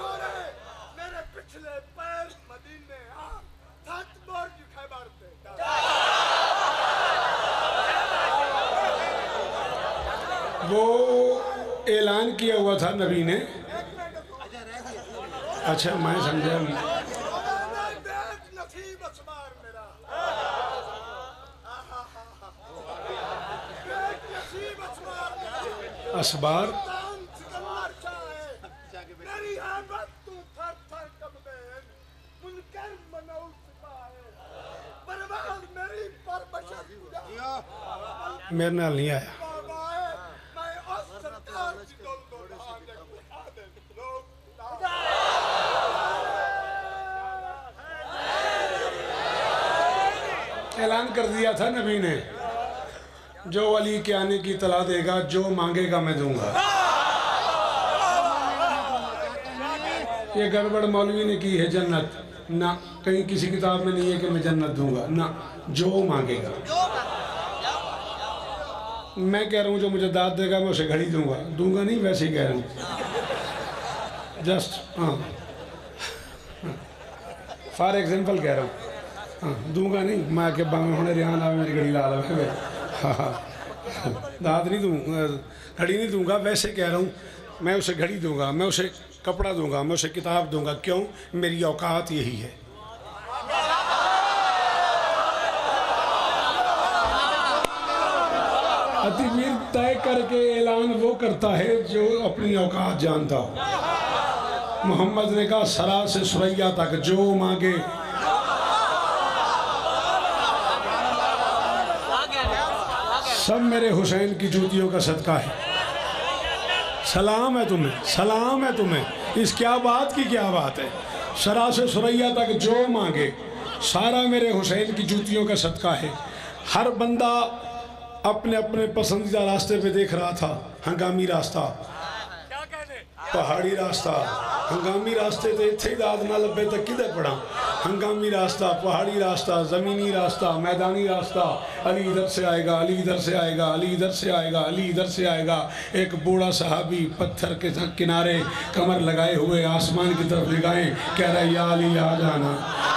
पैर मदीने आ थत बोर्ड खैबर पे वो ऐलान किया हुआ था नबी ने। अच्छा मैं समझा नसीब असबार मेरा नसीब असबार असबार मेरी आमद तू थर थर कबदैन मुनकर मनाउ सिपाहे बर्बाद मेरी पर बशर मेरे नाल नहीं आया। मैं उस सरकार की दौल दौड़ आगे आदे लोग ऐलान कर दिया था नबी ने, जो अली के आने की तला देगा, जो मांगेगा मैं दूंगा। ये गड़बड़ मौलवी ने की है जन्नत ना, कहीं किसी किताब में नहीं है कि मैं जन्नत दूंगा ना, जो मांगेगा। मैं कह रहा हूँ जो मुझे दाद देगा मैं उसे घड़ी दूंगा, दूंगा नहीं, वैसे ही कह रहा हूँ जस्ट हाँ फॉर एग्जाम्पल कह रहा हूँ, हाँ दूंगा नहीं। मैं आके बामे होने रिहान आवे मेरी घड़ी ला लवे, हाँ हाँ दाद नहीं दूंगा, घड़ी नहीं दूंगा, वैसे कह रहा हूँ मैं उसे घड़ी दूंगा, मैं उसे कपड़ा दूंगा, मैं उसे किताब दूंगा। क्यों? मेरी औकात यही है। अतिवीर तय करके ऐलान वो करता है जो अपनी औकात जानता हो। मोहम्मद ने कहा सरा से सुरैया तक जो मांगे, सब मेरे हुसैन की जूतियों का सदका है। सलाम है तुम्हें, सलाम है तुम्हें, इस क्या बात की क्या बात है। सरा से सुरैया तक जो मांगे सारा मेरे हुसैन की जूतियों का सदका है। हर बंदा अपने अपने पसंदीदा रास्ते पे देख रहा था, हंगामी रास्ता, पहाड़ी रास्ता, हंगामी रास्ते तो इत्थे ही दाद ना लभे तो किधर पड़ा। हंगामी रास्ता, पहाड़ी रास्ता, ज़मीनी रास्ता, मैदानी रास्ता, अली इधर से आएगा, अली इधर से आएगा, अली इधर से आएगा, अली इधर से आएगा। एक बूढ़ा सहाबी पत्थर के किनारे कमर लगाए हुए आसमान की तरफ निगाहें, कह रहा है या अली आ जाना।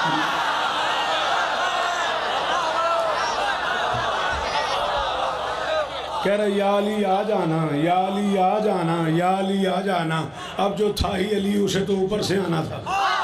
कह रहे या अली आ जाना, या अली आ जाना, या अली आ जाना। अब जो था ही अली उसे तो ऊपर से आना था।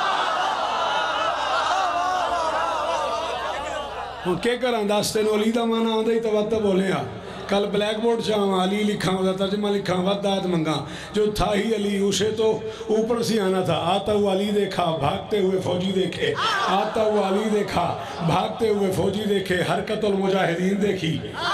हूँ के करा दस तेन अली का माना आंदा ही तो वत बोलिया। कल ब्लैक बोर्ड से आवा अली लिखा होगा, तर्जमा लिखा, वत दाद मंगा। जो था ही अली उसे तो ऊपर से आना था। आता हुआ अली देखा, भागते हुए फौजी देखे, आता हुआ अली देखा, भागते हुए फौजी देखे, हरकतुल मुजाहिदीन देखी।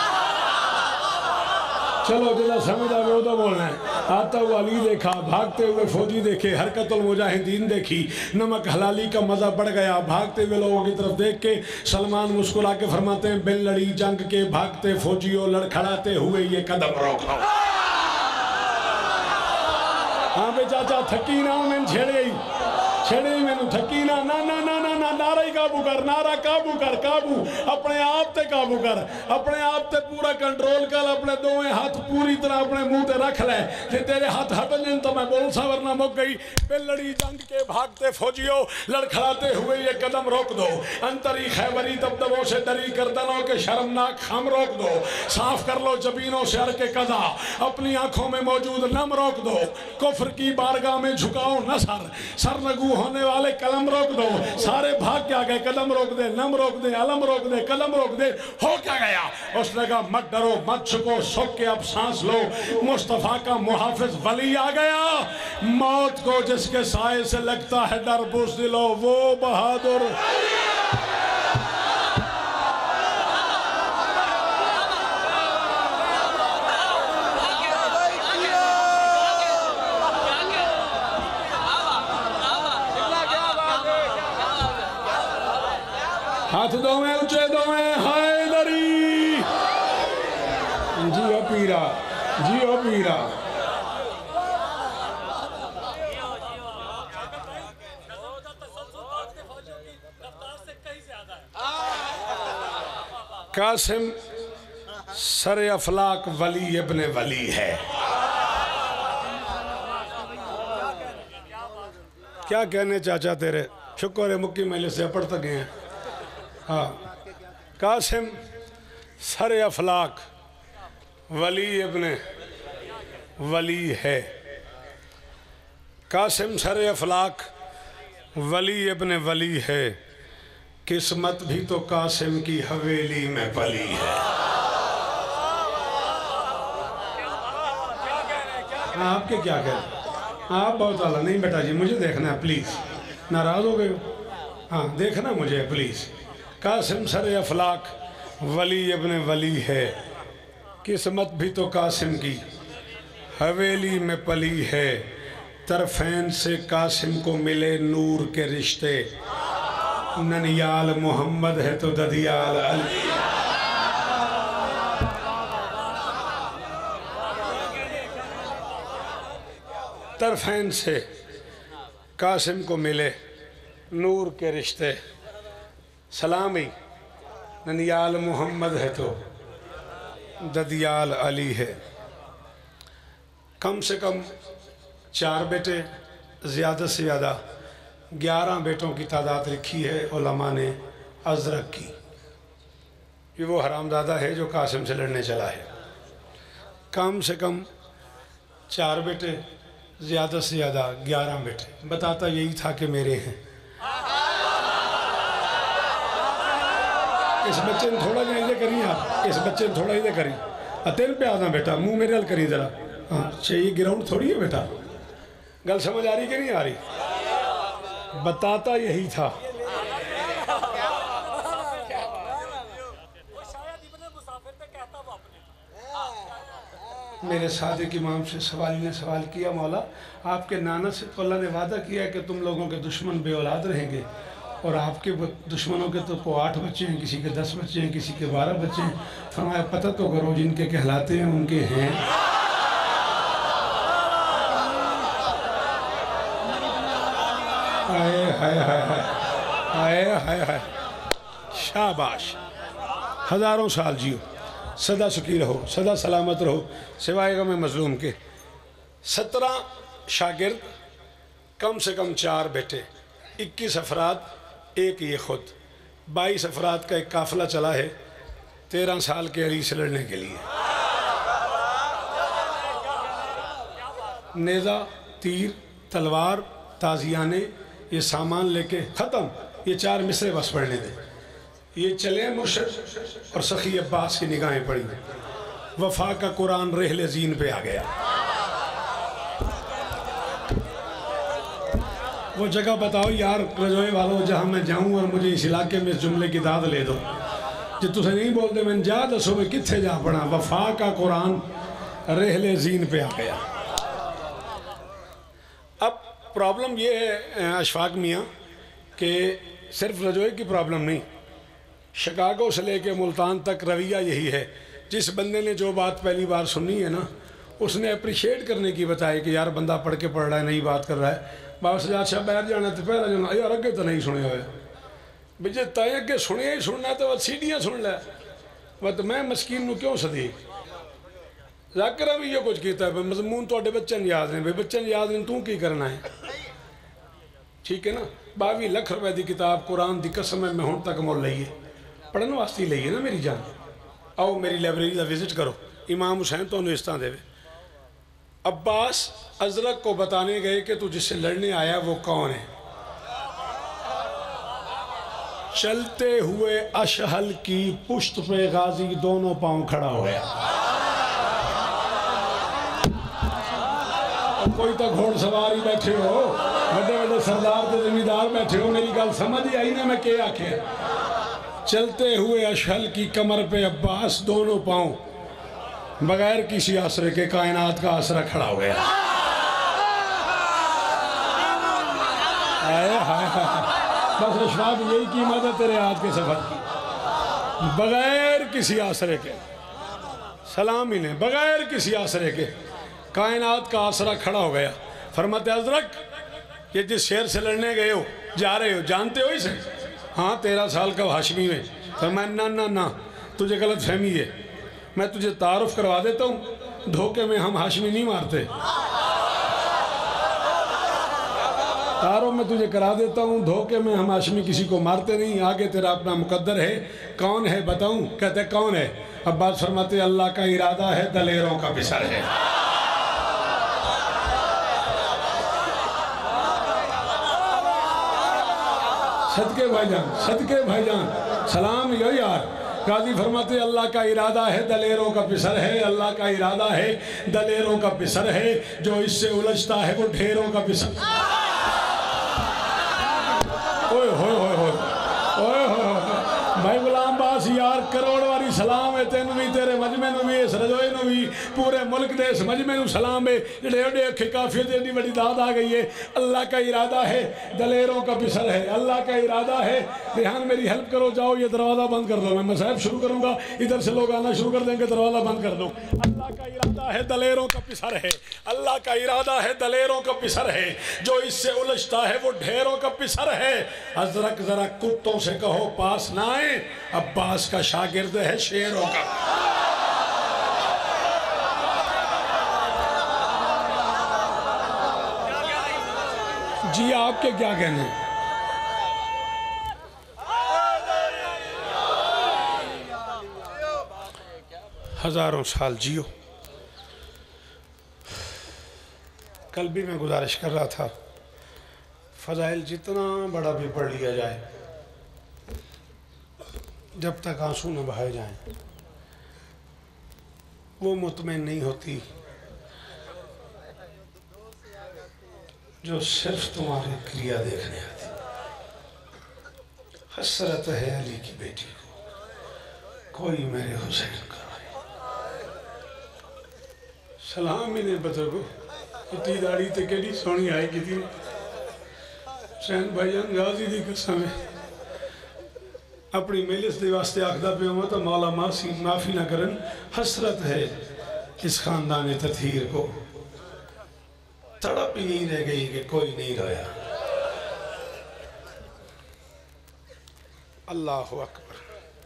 चलो जिला समझ आवे वो तो बोलना है। आता हुआ अली देखा, भागते हुए फौजी देखे, हरकतुल मुजाहिदीन देखी। नमक हलाली का मज़ा बढ़ गया। भागते हुए लोगों की तरफ देख के सलमान मुस्कुरा के फरमाते हैं बिन लड़ी जंग के भागते फौजियों, लड़खड़ाते हुए ये कदम रोको। हाँ बे चाचा थकी ना, मैंने छेड़ गई छेड़े ही मैनू थकी ना ना ना ना ना ना नारा ही काबू कर, नारा काबू कर, काबू अपने आप ते काबू कर, अपने आप ते पूरा कंट्रोल कर। अपने दोवें हाथ पूरी तरह अपने मुंह ते रख ले। जे तेरे हाथ हट जाए तो मैं बोल सा वरना मुक गई। लड़ी जंग के भागते फौजियों, लड़खड़ाते हुए ये कदम रोक दो। अंतरी खैबरी दबदबों से दरी गर्दनों के शर्मनाक खम रोक दो। साफ कर लो जबीनों से अर के कदा, अपनी आंखों में मौजूद नम रोक दो। कुफ्र की बारगाह में झुकाओ न सर, सर नगू होने वाले कलम रोक दो। सारे भाग क्या गए, कदम रोक दे, नम रोक दे, अलम रोक दे, कलम रोक दे। हो क्या गया? उसने कहा मत डरो, मत छुपो, सोच के अब सांस लो। मुस्तफा का मुहाफिज वली आ गया। मौत को जिसके साए से लगता है डर, बुज़दिलो वो बहादुर। हाथ दोवें ऊंचे दोवें, हैदरी। जियो पीरा, जियो पीरा। कासिम सरे अफलाक वली इब्ने वली है। क्या कहने चाचा तेरे। شکر ہے مکی محل سے پڑھ تک گئے ہیں. ہاں قاسم سر افلاک ولی ابن ولی ہے. قاسم سر افلاک ولی ابن ولی ہے. قسمت بھی تو قاسم کی حویلی میں پلی ہے. آپ کے کیا کہہ رہے ہیں؟ آپ بہت اعلیٰ. نہیں بیٹا جی مجھے دیکھنا ہے پلیز. ناراض ہو گئے ہو؟ ہاں دیکھنا مجھے پلیز. قاسم سر افلاک ولی ابن ولی ہے. قسمت بھی تو قاسم کی حویلی میں پلی ہے. طرفین سے قاسم کو ملے نور کے رشتے. ننیال محمد ہے تو ددیال علی. طرفین سے قاسم کو ملے نور کے رشتے. سلامی ننیال محمد ہے تو ددیال علی ہے. کم سے کم چار بیٹے، زیادہ سے زیادہ گیارہ بیٹوں کی تعداد لکھی ہے علماء نے ازرق کی. یہ وہ حرامزادہ ہے جو قاسم سے لڑنے چلا ہے. کم سے کم چار بیٹے، زیادہ سے زیادہ گیارہ بیٹے. بتاتا یہی تھا کہ میرے ہیں. اس بچے نے تھوڑا جہاں ادھر کری آپ اس بچے نے تھوڑا ادھر کری تیل پہ آدھا بیٹا منہ میرے حل کری ذرا. ہاں یہ گراؤنڈ تھوڑی ہے بیٹا. گل سمجھ آ رہی کہ نہیں آ رہی؟ بتاتا یہی تھا. میرے صادق امام سے سوالی نے سوال کیا، مولا آپ کے نانا سے تو اللہ نے وعدہ کیا ہے کہ تم لوگوں کے دشمن بے اولاد رہیں گے، اور آپ کے دشمنوں کے تو کو آٹھ بچے ہیں، کسی کے دس بچے ہیں، کسی کے بارہ بچے ہیں. فرمایا پتہ تو کرو جن کے کہلاتے ہیں ان کے ہیں. آئے ہائے ہائے ہائے آئے ہائے ہائے. شاباش. ہزاروں سال جیو، سدا سکی رہو، سدا سلامت رہو، سوائے غم مظلوم کے. سترہ شاگرد، کم سے کم چار بیٹے، اکیس افراد، ایک یہ خود. بائیس افراد کا ایک قافلہ چلا ہے تیرہ سال کے علی سے لڑنے کے لیے. نیزہ، تیر، تلوار، تازیانے، یہ سامان لے کے ختم. یہ چار مصرے بس پڑھنے دے. یہ چلے مرشد اور سخی عباس کی نگاہیں پڑی. وفا کا قرآن رحل زین پہ آ گیا. وہ جگہ بتاؤ یار رجوئے والوں جہاں میں جاؤں اور مجھے اس علاقے میں اس جملے کی داد لے دو. جو تُسے نہیں بولتے میں جا دسو میں کتھے جا پڑا. وفا کا قرآن رحل زین پہ آ گیا. اب پرابلم یہ ہے اشفاق میاں کہ صرف رجوئے کی پرابلم نہیں، شکاگو سے لے کے ملتان تک رویہ یہی ہے. جس بندے نے جو بات پہلی بار سنی ہے نا اس نے اپریشیٹ کرنے کی بتائی کہ یار بندہ پڑھ کے پڑھ رہا ہے، نئی بات کر رہا ہے. بابا سجاد شاہ باہر جانا تو پہلا جانا یار اگے تو نہیں سنے ہوئے بجے تائیں اگے سنیا ہی سننا تو وہ سیڈیاں سن لے. وہ تو میں مسکین نو کیوں سدی ذاکرہ بھی یہ کچھ کیتا ہے. مضمون تو بچن یاد نہیں، بچن یاد نہیں تو کی کرنا ہے. ٹھیک ہے نا. باوی لکھ روپے دی کتاب قرآن دی قسم ہے میں ہون تک مول لئیے پڑھنے واسطے لئیے نا میری جان. آؤ میری لائبریری دا وزٹ کرو. امام حسین تو انہوں استان دے. عباس ازرق کو بتانے گئے کہ تو جس سے لڑنے آیا وہ کون ہے. چلتے ہوئے اشہل کی پشت پہ غازی دونوں پاؤں کھڑا ہو گیا. کوئی تو گھوڑ سواری بیٹھے ہو، بڑے بڑے سردار تے زمیندار بیٹھے ہو، میری گل سمجھ آئی نا میں کیا آکھے. چلتے ہوئے اشہل کی کمر پہ عباس دونوں پاؤں بغیر کسی آسرے کے کائنات کا آسرہ کھڑا ہو گیا. آئے ہائے ہائے. بس اشفاق یہی قیمت ہے تیرے ہاتھ کے سفر کی. بغیر کسی آسرے کے سلام ہی نے بغیر کسی آسرے کے کائنات کا آسرہ کھڑا ہو گیا. فرماتے ازرق یہ جس شہر سے لڑنے گئے ہو جا رہے ہو جانتے ہو اسے؟ ہاں تیرہ سال کا ہاشمی میں. فرمایا نا نا نا تجھے غلط فہمی ہے، میں تجھے تعارف کروا دیتا ہوں. دھوکے میں ہم ہاشمی نہیں مارتے. تاروں میں تجھے کرا دیتا ہوں دھوکے میں، ہم ہاشمی کسی کو مارتے نہیں، آگے تیرا اپنا مقدر ہے، کون ہے بتاؤں؟ کہتے کون ہے؟ عباس فرماتے اللہ کا ارادہ ہے، دلیروں کا پسر ہے۔ صدقے بھائی جان، صدقے بھائی جان، سلام یو یار۔ قاضی فرماتے اللہ کا ارادہ ہے، دلیروں کا پسر ہے، اللہ کا ارادہ ہے، دلیروں کا پسر ہے، جو اس سے الجھتا ہے وہ ڈھیروں کا پسر ہے۔ اوئے ہوئے ہوئے ہوئے اوئے ہوئے بھائی غلام باس یار، کروڑ واری سلام ہے تینوں بھی، تیرے مجمع نو بھی، اس رجوئے نو بھی، پورے ملک دے اس مجمع نو سلام ہے، جڑے اڈے اکھے کافی دے دی بڑی داد آ گئی ہے۔ اللہ کا ارادہ ہے، دلیروں کا پسر ہے، اللہ کا ارادہ ہے۔ ریحان میری ہیلپ کرو، جاؤ یہ دروازہ بند کر دو، میں مصاحب شروع کروں گا، ادھر سے لوگ آنا شروع کر دیں گے، دروازہ بند کر دو۔ اللہ کا ارادہ ہے، دلیروں کا پسر ہے، اللہ کا ارادہ ہے، دلیروں کا پسر ہے، جو اس سے الجھتا ہے وہ ڈھیروں کا پسر ہے۔ حضرت ذرا کتوں سے کہو پاس نہ آئیں، عباس کا شاگرد ہے شیروں کا۔ جی آپ کے کیا کہنے ہیں؟ ہزاروں سال جیو۔ کل بھی میں گزارش کر رہا تھا، فضائل جتنا بڑا بھی پڑھ لیا جائے، جب تک آنسو نہ بہائے جائیں وہ مطمئن نہیں ہوتی جو صرف تمہارے کریا دیکھنے آتی۔ حسرت ہے علی کی بیٹی کو، کوئی میرے حسین کا نہیں۔ سلام ہی نے بزرگو، اتنی داڑھی تے کیڑی سونی آئی کی تھی، حسین بھائی جان غازی دی قسم ہے، اپنی مجلس دے واسطے آخدہ پہ ہوا تو مولا معافی نہ کرن۔ حسرت ہے اس خاندان تطہیر کو، تڑپ ہی نہیں رہ گئی کہ کوئی نہیں رویا۔ اللہ اکبر۔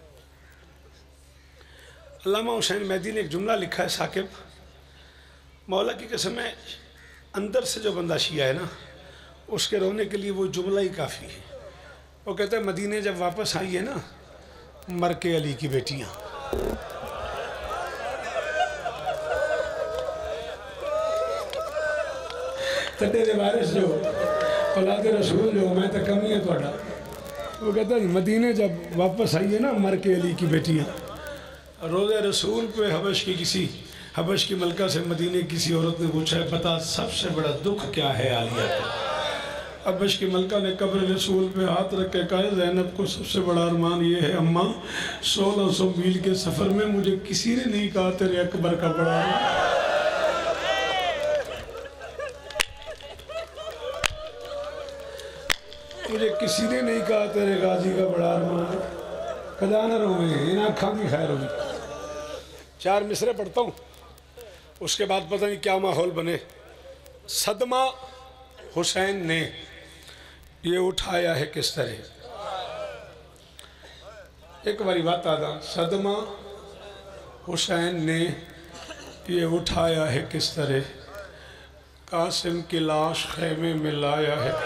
علامہ حسین مہدی نے ایک جملہ لکھا ہے ثاقب، مولا کی قسم ہے اندر سے جو بندہ شیعہ ہے نا، اس کے رونے کے لیے وہ جملہ ہی کافی ہے۔ وہ کہتا ہے مدینے جب واپس آئی ہے نا، مر کے علی کی بیٹیاں، تڈے دے وارث جو اولاد رسول جو میں تو کمی ہے توڑا، وہ کہتا ہے مدینے جب واپس آئی ہے نا، مر کے علی کی بیٹیاں۔ روز رسول پہ حبش کی کسی حبش کی ملکہ سے مدینے کسی عورت نے پوچھا ہے بتا سب سے بڑا دکھ کیا ہے عالیہ کا؟ حبش کی ملکہ نے قبر رسول پہ ہاتھ رکھ کے کہا زینب کو سب سے بڑا ارمان یہ ہے اماں، سولہ سو میل کے سفر میں مجھے کسی نے نہیں کہا تیرے اکبر کا بڑا ارمان، مجھے کسی نے نہیں کہا تیرے غازی کا بڑا ارمان۔ خزانہ روئے ہیں، انہاں کھاں کی خیر ہوگی۔ چار مصرے پڑھتا ہوں، اس کے بعد پتہ نہیں کیا ماحول بنے۔ صدمہ حسین نے یہ اٹھایا ہے کس طرح؟ ایک باری بات آدھا، صدمہ حسین نے یہ اٹھایا ہے کس طرح؟ قاسم کی لاش خیمے میں لایا ہے۔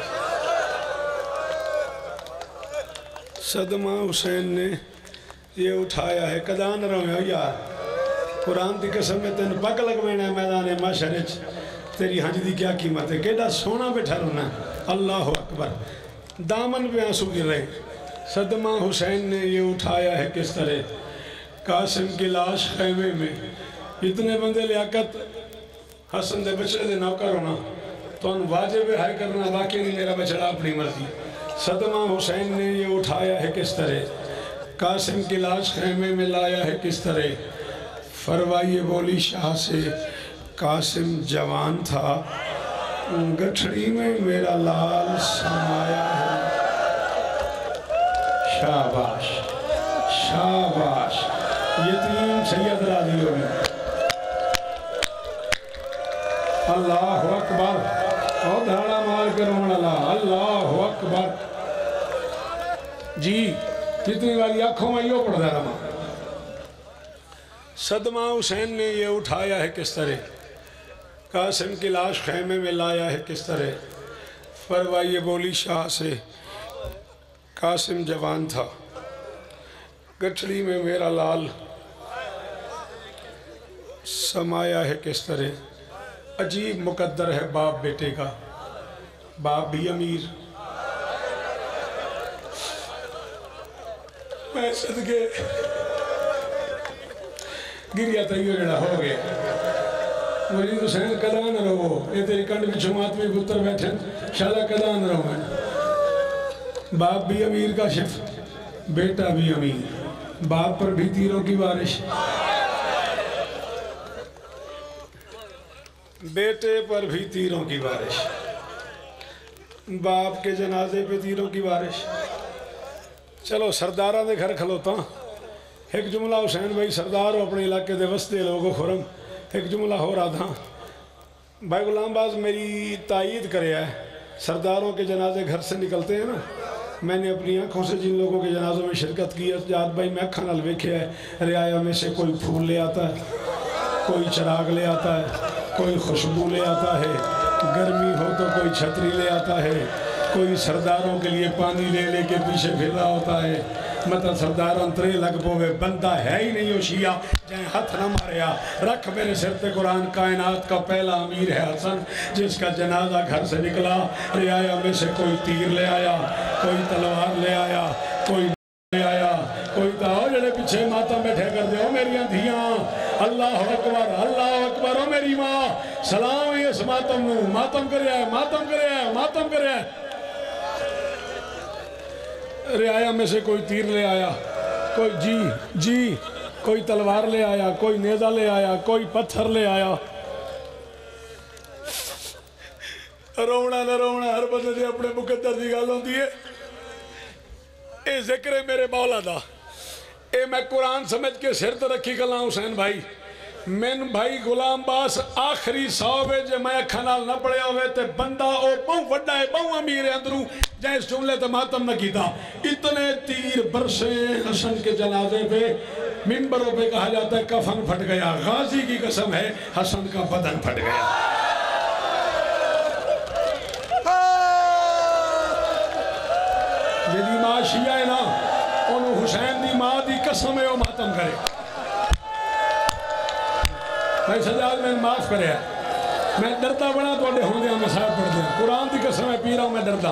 صدمہ حسین نے یہ اٹھایا ہے، کدان رہو یار، قرآن دی قسم میں تین پک لگوینا ہے میدان معاشرے چ، تیری ہنج دی کیا قیمت ہے، کیڑا سونا بیٹھا رونا ہے۔ اللہ اکبر، دامن پہ آنسو گر رہے۔ صدمہ حسین نے یہ اٹھایا ہے کس طرح؟ قاسم کی لاش خیمے میں، اتنے بندے لیاقت حسن دے بچڑے دے نوکر ہونا تو ان واجب ہے کرنا، باقی نہیں میرا بچڑا اپنی مرضی۔ صدمہ حسین نے یہ اٹھایا ہے کس طرح؟ قاسم کی لاش خیمے میں لایا ہے کس طرح؟ فرمائیے بولی شاہ سے قاسم جوان تھا، گٹھڑی میں میرا لال سمایا ہے۔ شاباش شاباش، یتیم سید راضی ہوگی۔ اللہ اکبر، اور دھاڑا مار کر رونا اللہ، اللہ اکبر۔ جی جتنی والی آنکھوں میں یہ پڑھ رہا ہوں۔ صدمہ حسین نے یہ اٹھایا ہے کس طرح؟ قاسم کی لاش خیمے میں لایا ہے کس طرح؟ فرمائیے بولی شاہ سے قاسم جوان تھا، گٹھڑی میں میرا لال سمایا ہے کس طرح، عجیب مقدر ہے باپ بیٹے کا، باپ بھی امیر، میں صدقے گریا تیو جڑا ہو گیا مرید حسین کدا نہ رہو، یہ تیری کنڈ میں جماعت میں پتر بیٹھے شالا کدا نہ رہو، باپ بھی امیر کا شف بیٹا بھی امیر، باپ پر بھی تیروں کی بارش، بیٹے پر بھی تیروں کی بارش، باپ کے جنازے پہ تیروں کی بارش۔ چلو سردارہ دے گھر کھلوتا ایک جملہ حسین بھائی سردار اپنے علاقے دے وسطے لوگوں خورم ایک جملہ ہو رہا تھا بھائی غلام باز میری تائید کرے ہے، سرداروں کے جنازے گھر سے نکلتے ہیں نا، میں نے اپنی آنکھوں سے جن لوگوں کے جنازوں میں شرکت کی ہے جات بھائی میں اکھاں نال ویکھیا ہے، رعایا میں سے کوئی پھول لے آتا ہے، کوئی چراغ لے آتا ہے، کوئی خوشبو لے آتا ہے، گرمی ہو تو کوئی چھتری لے آتا ہے، کوئی سرداروں کے لیے پانی لے لے کے پیچھے پھر رہا ہوتا ہے، مطلب سرداروں ترے لگ پوے بندہ ہے ہی نہیں ہو شیعہ جائیں ہاتھ نہ ماریا، رکھ میرے سر پہ قرآن کائنات کا پہلا امیر ہے حسن جس کا جنازہ گھر سے نکلا، رعایا میں سے کوئی تیر لے آیا، کوئی تلوار لے آیا، کوئی لے آیا، کوئی تاؤ جڑے پیچھے ماتم بیٹھے کر دے ہو میریاں دھیاں اللہ اکبر اللہ اکبر ہو میری ماں سلام ہے اس ماتم نو، ماتم کریا ہے ماتم کریا ہے ماتم کریا ہے۔ رعایا میں سے کوئی تیر لے آیا، کوئی جی جی کوئی تلوار لے آیا، کوئی نیزہ لے آیا، کوئی پتھر لے آیا، رونا نہ رونا ہر بندے دے اپنے مقدر دی گل ہوندی ہے، اے ذکر ہے میرے مولا دا، اے میں قرآن سمجھ کے سر تے رکھی کلا حسین بھائی، میں بھائی غلام باس آخری صحابے جے میں کھنال نہ پڑے ہوئے تے بندہ او بہو وڈا ہے بہو امیر اندروں جائے اس جملے تے ماتم نہ کیتا، اتنے تیر برسے حسن کے جنازے پہ منبروں پہ کہا جاتا ہے کفن پھٹ گیا، غازی کی قسم ہے حسن کا بدن پھٹ گیا۔ جدی ماں شیعہ ہے نا انہوں حسین دی ماں دی قسم ہے وہ ماتم کرے، بھائی سجاد میں معاف کرے ہے، میں ڈرتا بنا تو اڈے ہوں دیا میں صاحب پڑھ دیا، قرآن دی قسم ہے پی رہا ہوں میں ڈرتا،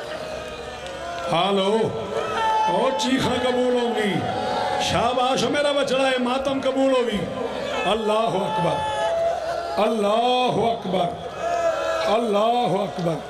حالو اور چیخنا قبول ہوگی، شاباش میرا بچڑا ہے ماتم قبول ہوگی، اللہ اکبر اللہ اکبر اللہ اکبر۔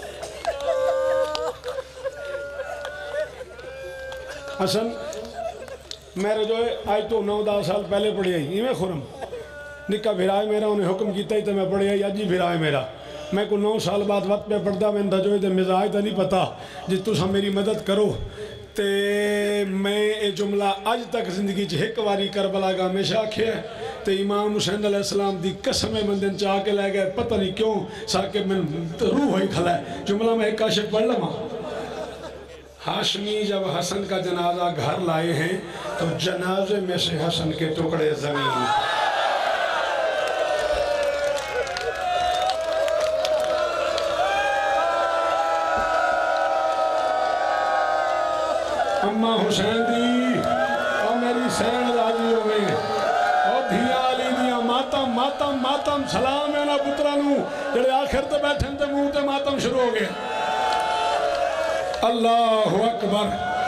حسن میرے جو ہے آج تو نو دہ سال پہلے پڑھی آئی میں خورم نکا بھرائے میرا انہیں حکم کیتا ہی تو میں پڑھی آئی آج ہی بھرائے میرا میں کو نو سال بعد وقت پہ پڑھتا میں انتا جو ہے مزاج تا نہیں پتا جس تو سا میری مدد کرو تے میں اے جملہ آج تک زندگی چھ ایک واری کربلا کا ہمیشہ آکھے ہے تے امام حسین علیہ السلام دی قسم مندن چاہ کے لے گئے پتہ نہیں کیوں ساکہ میں روح ہوئی کھلا ہے جملہ میں ایک کاشف پڑھ لما ہاشمی جب حسن کا جنازہ گھر لائے ہیں تو جنازے میں سے حسن کے ٹکڑے زمین اماں حسین دی اور میری سین راضی ہو گئی اور دھیا علی دیا ماتم ماتم ماتم سلام ہے نا پترانو جڑے آخر تے بیٹھن تے منہ تے ماتم شروع ہو گئے اللہ اکبر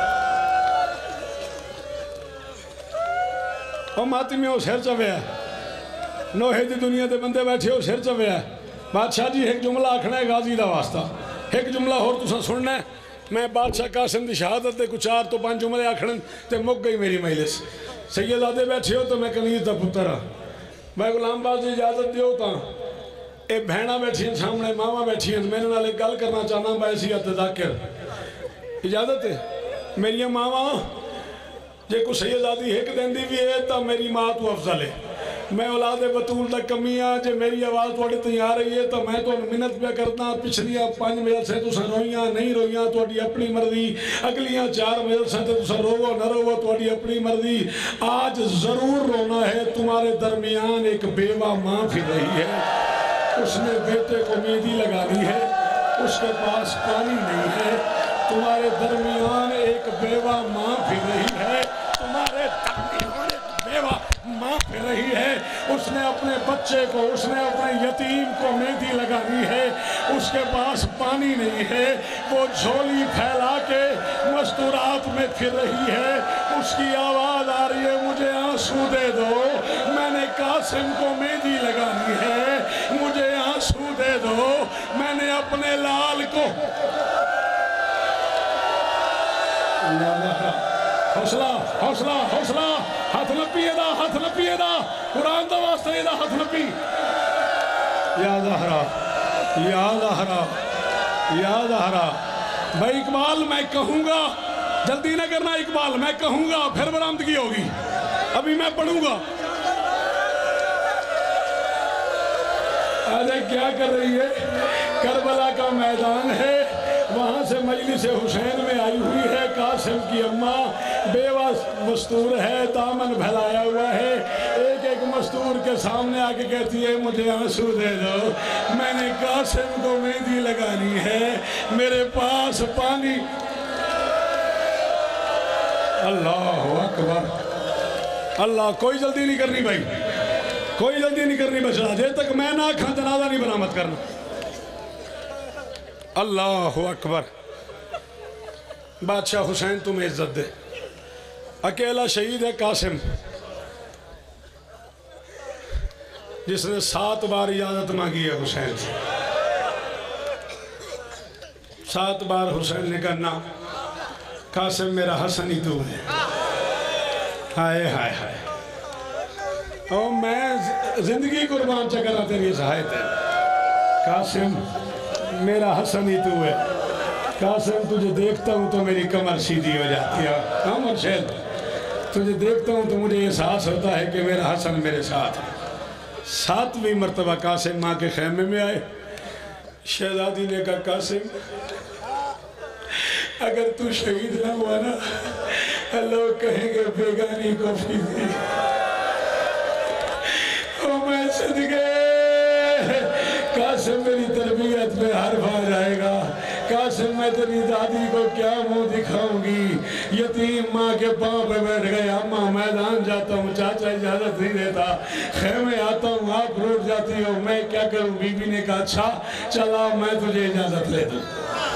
اور ماتمی ہو سر چوے ہے نوہے دی دنیا دے بندے بیٹھے ہو سر چوے ہے بادشاہ جی ایک جملہ آکھنا ہے غازی دا واسطہ ایک جملہ اور تسا سننا ہے میں بادشاہ قاسم دی شہادت دے کچھ آر تو پانچ جملے آکھنن تے مک گئی میری مجلس سید آدھے بیٹھے ہو تو میں کنیز دا پتر ہاں میں غلام باز دی اجازت دیو تا اے بہنہ بیٹھی ہیں سامنے ماما بیٹھی ہیں میں نے نالے گل کرنا چاہنا باعثی ذاکر اجازت ہے میری ماما جے کو سید آدھی ایک دن دی بھی ہے تا میری ماں تو افضل ہے میں اولاد بطول دا کمیاں جے میری آواز توڑی تیار رہی ہے تو میں تو منت پہ کرنا پچھلیاں پانچ میل سے تو سا رویاں نہیں رویاں توڑی اپنی مرضی اگلیاں چار میل سے تو سا روو نہ روو توڑی اپنی مرضی آج ضرور رونا ہے تمہارے درمیان ایک بیوہ ماں پھر رہی ہے اس نے بیٹے کو میدی لگا دی ہے اس کے پاس پانی نہیں ہے، تمہارے درمیان ایک بیوہ ماں پھر رہی ہے، تمہارے درمیان ایک بیوہ ماں پھر رہی ہے، اس نے اپنے بچے کو، اس نے اپنے یتیم کو مہندی لگانی ہے، اس کے پاس پانی نہیں ہے، وہ جھولی پھیلا کے مستورات میں پھر رہی ہے، اس کی آواز آ رہی ہے مجھے آنسو دے دو، میں نے قاسم کو مہندی لگانی ہے، مجھے آنسو دے دو، میں نے اپنے لال کو حوصلہ حوصلہ حوصلہ ہاتھ نپیے دا ہاتھ نپیے دا قرآن دا واسطے دا ہاتھ نپی یا زہرا یا زہرا یا زہرا بھائی اقبال میں کہوں گا، جلدی نہ کرنا اقبال، میں کہوں گا پھر برآمدگی ہوگی، ابھی میں پڑھوں گا۔ آج کیا کر رہی ہے؟ کربلا کا میدان ہے، وہاں سے مجلس حسین میں آئی ہوئی ہے، قاسم کی اماں بیوہ مستور ہے، دامن پھیلایا ہوا ہے، ایک ایک مستور کے سامنے آ کے کہتی ہے مجھے آنسو دے دو، میں نے قاسم کو مہندی لگانی ہے، میرے پاس پانی۔ اللہ اکبر، اللہ کوئی جلدی نہیں کرنی بھائی، کوئی جلدی نہیں کرنی بچہ، جب تک میں نہ کھاں جنازہ نہیں برآمد کرنا۔ اللہ اکبر، بادشاہ حسین تمہیں عزت دے، اکیلا شہید ہے قاسم جس نے سات بار اجازت مانگی ہے حسین سے، سات بار حسین نے کہا نا قاسم میرا حسن ہی تو ہے، ہائے ہائے ہائے، اور میں زندگی قربان چکرہ تیری سہایت ہے، قاسم میرا حسن ہی تو ہے، قاسم تجھے دیکھتا ہوں تو میری کمر سیدھی ہو جاتی ہے، ہاں مرشد تجھے دیکھتا ہوں تو مجھے احساس ہوتا ہے کہ میرا حسن میرے ساتھ ہے۔ ساتویں مرتبہ قاسم ماں کے خیمے میں آئے، شہزادی نے کہا قاسم اگر تو شہید نہ ہوا نا لوگ کہیں گے بیگانی کو فیدی، او میں صدقے قاسم میری تربیت میں حرف آ جائے گا، قاسم میں تیری دادی کو کیا منہ دکھاؤں گی، یتیم ماں کے پاؤں پہ بیٹھ گئے، اماں میدان جاتا ہوں چاچا اجازت نہیں دیتا، خیمے آتا ہوں آپ روٹ جاتی ہو، میں کیا کروں؟ بی بی نے کہا اچھا چلا میں تجھے اجازت لے دوں۔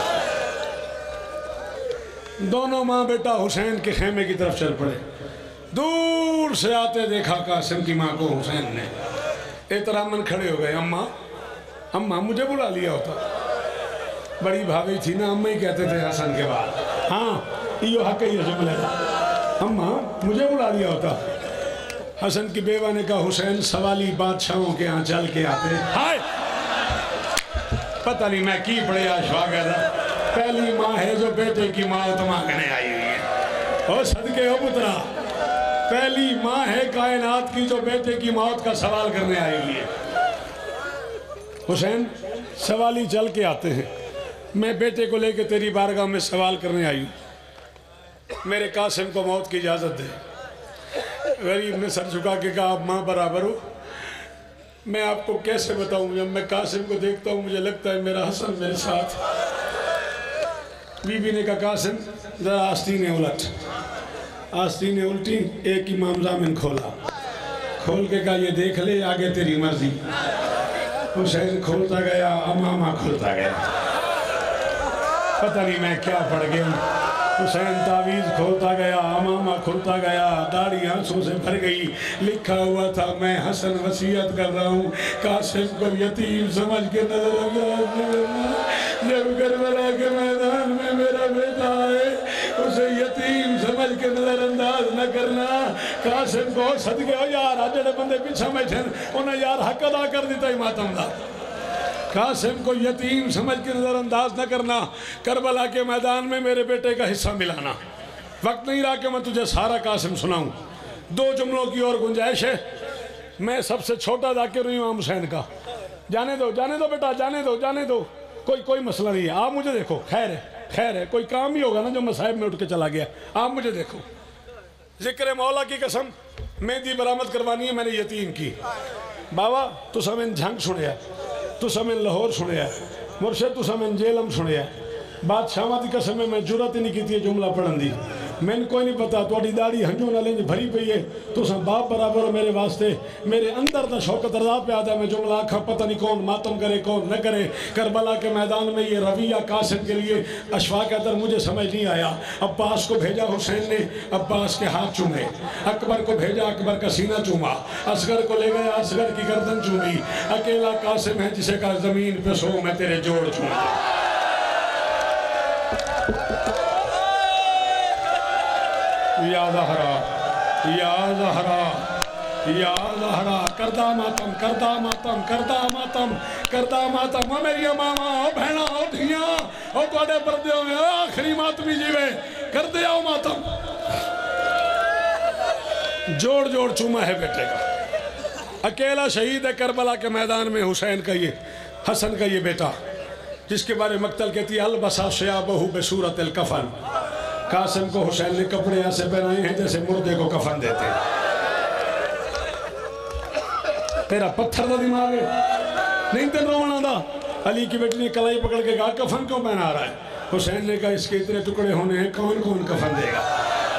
دونوں ماں بیٹا حسین کے خیمے کی طرف چل پڑے، دور سے آتے دیکھا قاسم کی ماں کو حسین نے، احتراماً کھڑے ہو گئے، اماں اماں مجھے بلا لیا ہوتا، بڑی بھاوی تھی نا، اماں ہی کہتے تھے حسن کے بعد، ہاں یہ حق ہے یہ جملے تھا، اماں مجھے بلا لیا ہوتا۔ حسن کی بیوہ نے کہا حسین سوالی بادشاہوں کے ہاں چل کے آتے، ہائے پتہ نہیں میں کی پڑے آشواغ ہے، پہلی ماں ہے جو بیٹے کی موت مانگنے آئی ہوئی ہے، اور صدقے ہو پترا، پہلی ماں ہے کائنات کی جو بیٹے کی موت کا سوال کرنے آئی ہوئی ہے۔ حسین سوالی چل کے آتے ہیں، میں بیٹے کو لے کے تیری بارگاہ میں سوال کرنے آئی ہوں، میرے قاسم کو موت کی اجازت دے۔ غریب نے سر جھکا کے کہا آپ ماں برابر ہو، میں آپ کو کیسے بتاؤں، جب میں قاسم کو دیکھتا ہوں مجھے لگتا ہے میرا حسن میرے ساتھ۔ بی بی نے کہا قاسم ذرا آستینیں الٹ، آستینیں الٹی، ایک امام زامن کھولا، کھول کے کہا یہ دیکھ لے آگے تیری مرضی۔ حسین کھولتا گیا، امامہ کھولتا گیا، پتہ نہیں میں کیا پڑھ گیا، حسین تعویذ کھولتا گیا، امامہ کھولتا گیا، داڑھی آنسوں سے بھر گئی، لکھا ہوا تھا میں حسن وصیت کر رہا ہوں قاسم کو یتیم سمجھ کے نظر انداز نہ کرنا، جب کربلا کے میدان میں میرا بیٹا آئے اسے یتیم سمجھ کے نظر انداز نہ کرنا، قاسم کو صدقے ہو یار جڑے بندے پیچھے بیٹھے انہیں یار حق ادا کر دیتا ہی ماتم دا، قاسم کو یتیم سمجھ کے نظر انداز نہ کرنا، کربلا کے میدان میں میرے بیٹے کا حصہ ملانا۔ وقت نہیں رہا کہ میں تجھے سارا قاسم سناؤں، دو جملوں کی اور گنجائش ہے، میں سب سے چھوٹا ذاکر ہوں امام حسین کا، جانے دو جانے دو بیٹا جانے دو جانے دو، کوئی کوئی مسئلہ نہیں ہے، آپ مجھے دیکھو، خیر ہے خیر ہے، کوئی کام ہی ہوگا نا جو مصائب میں اٹھ کے چلا گیا، آپ مجھے دیکھو، ذکر مولا کی قسم مہندی برآمد کروانی ہے میں نے یتیم کی، بابا تو سمیں جھنگ سنیا تو سمیں لاہور سنیا مرشد تو سمیں جیلم سنیا بادشاہ دی قسم میں جرات نہیں کی تھی جملہ پڑھن دی میں نے کوئی نہیں پتا توڑی داڑھی ہنجوں نہ لیں بھری پئی ہے تو سن باپ برابر میرے واسطے میرے اندر دا شوکت رضا پہ آدھا میں جملہ آکھا پتہ نہیں کون ماتم کرے کون نہ کرے کربلا کے میدان میں یہ رویہ قاسم کے لیے اشفاق ادر مجھے سمجھ نہیں آیا عباس کو بھیجا حسین نے عباس کے ہاتھ چومے اکبر کو بھیجا اکبر کا سینہ چوما اصغر کو لے گیا اصغر کی گردن چومی اکیلا قاسم ہے جسے کہا زمین پہ سو میں تیرے جوڑ چوما یا زہرا یا زہرا یا زہرا کردہ ماتم کردہ ماتم کردہ ماتم کردہ ماتم او میری ماما او بہنا او دھیاں او توڑے پردے ہوئے آخری ماتمی جیوے کردے آؤ ماتم جوڑ جوڑ چوما ہے بیٹے کا اکیلا شہید ہے کربلا کے میدان میں حسین کا یہ حسن کا یہ بیٹا جس کے بارے مقتل کہتی ہے البسا شیابہو بصورت الکفن قاسم کو حسین نے کپڑے ایسے پہنائے ہیں جیسے مردے کو کفن دیتے ہیں تیرا پتھر دا دماغ ہے نہیں تین رونا دا علی کی بیٹی نے کلائی پکڑ کے کہا کفن کیوں پہنا رہا ہے حسین نے کہا اس کے اتنے ٹکڑے ہونے ہیں کون کون کفن دے گا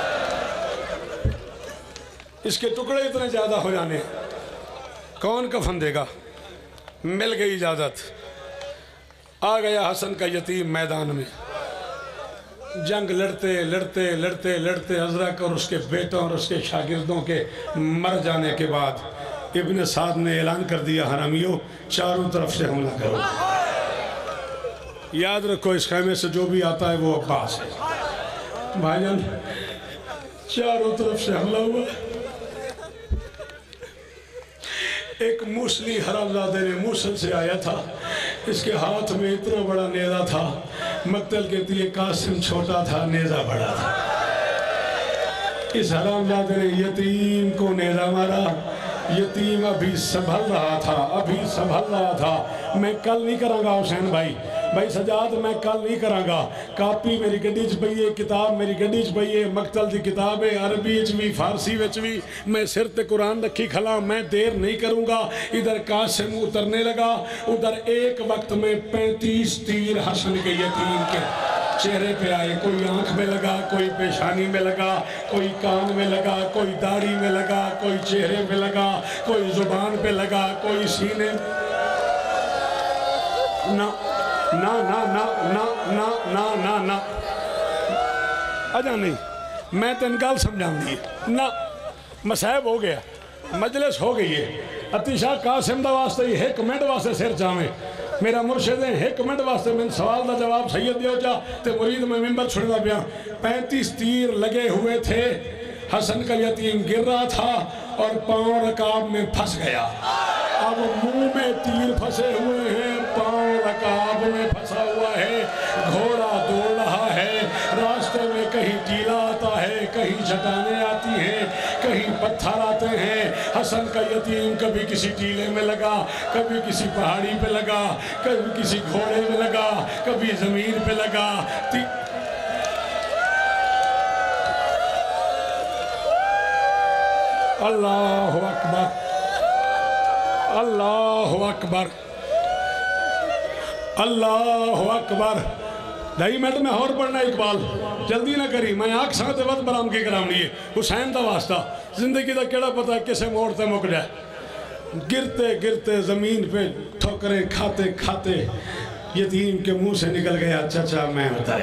اس کے ٹکڑے اتنے زیادہ ہو جانے کون کفن دے گا مل گئی اجازت آ گیا حسن کا یتیم میدان میں جنگ لڑتے لڑتے لڑتے لڑتے ازرق اور اس کے بیٹوں اور اس کے شاگردوں کے مر جانے کے بعد ابن سعد نے اعلان کر دیا حرامیوں چاروں طرف سے حملہ کرو یاد رکھو اس خیمے سے جو بھی آتا ہے وہ عباس ہے بھائی جان چاروں طرف سے حملہ ہوا ایک موسلی حرامزادے نے موسل سے آیا تھا اس کے ہاتھ میں اتنا بڑا نیزہ تھا مقتل کہتی ہے قاسم چھوٹا تھا نیزہ بڑا تھا اس حرامزادے نے یتیم کو نیزہ مارا یتیم ابھی سنبھل رہا تھا ابھی سنبھل رہا تھا میں کل نہیں کروں گا حسین بھائی بھائی سجاد میں کل نہیں کروں گا کاپی میری گڈی چ پئی ہے کتاب میری گڈی چ پئی ہے مقتل دی کتاب ہے عربی وچ بھی فارسی وچ بھی میں سر تے قرآن رکھی کھلا میں دیر نہیں کروں گا ادھر قاسم اترنے لگا ادھر ایک وقت میں پینتیس تیر حسن کے یتیم کے چہرے پہ آئے کوئی آنکھ میں لگا کوئی پیشانی میں لگا کوئی کان میں لگا کوئی داڑھی میں لگا کوئی چہرے پہ لگا کوئی زبان پہ لگا کوئی سینے نہ نا نا نا نا نا نا نا نا اجا نہیں میں تین گال سمجھاؤں گی نا مسائب ہو گیا مجلس ہو گئی ہے اتشاہ قاسم دا واسطے ہی ایک منٹ واسطے سر چاہمیں میرا مرشد ہے ایک منٹ واسطے میں سوال دا جواب سید دیو جا تے مرید میں ممبر چھوڑ دا پیا پینتیس تیر لگے ہوئے تھے حسن کا یتیم گر رہا تھا اور پاؤں رکاب میں پھنس گیا اب منہ میں تیر پھنسے ہوئے ہیں پاؤں رکاب میں پھنسا ہوا ہے گھوڑا دوڑ رہا ہے راستے میں کہیں ٹیلا آتا ہے کہیں چٹانیں آتی ہیں کہیں پتھر آتے ہیں حسن کا یتیم کبھی کسی ٹیلے میں لگا کبھی کسی پہاڑی پہ لگا کبھی کسی گھوڑے میں لگا کبھی زمین پہ لگا اللہ اکبر اللہ اکبر اللہ اکبر ڈھائی منٹ میں اور پڑھنا اقبال جلدی نہ کری میں آنکھ ساتھ وقت برام کی کرام لیے حسین دا واسطہ زندگی دا کیڑا پتا کسے موڑتے مک جائے گرتے گرتے زمین پہ ٹھوکریں کھاتے کھاتے یتیم کے منہ سے نکل گیا چچا میں اترے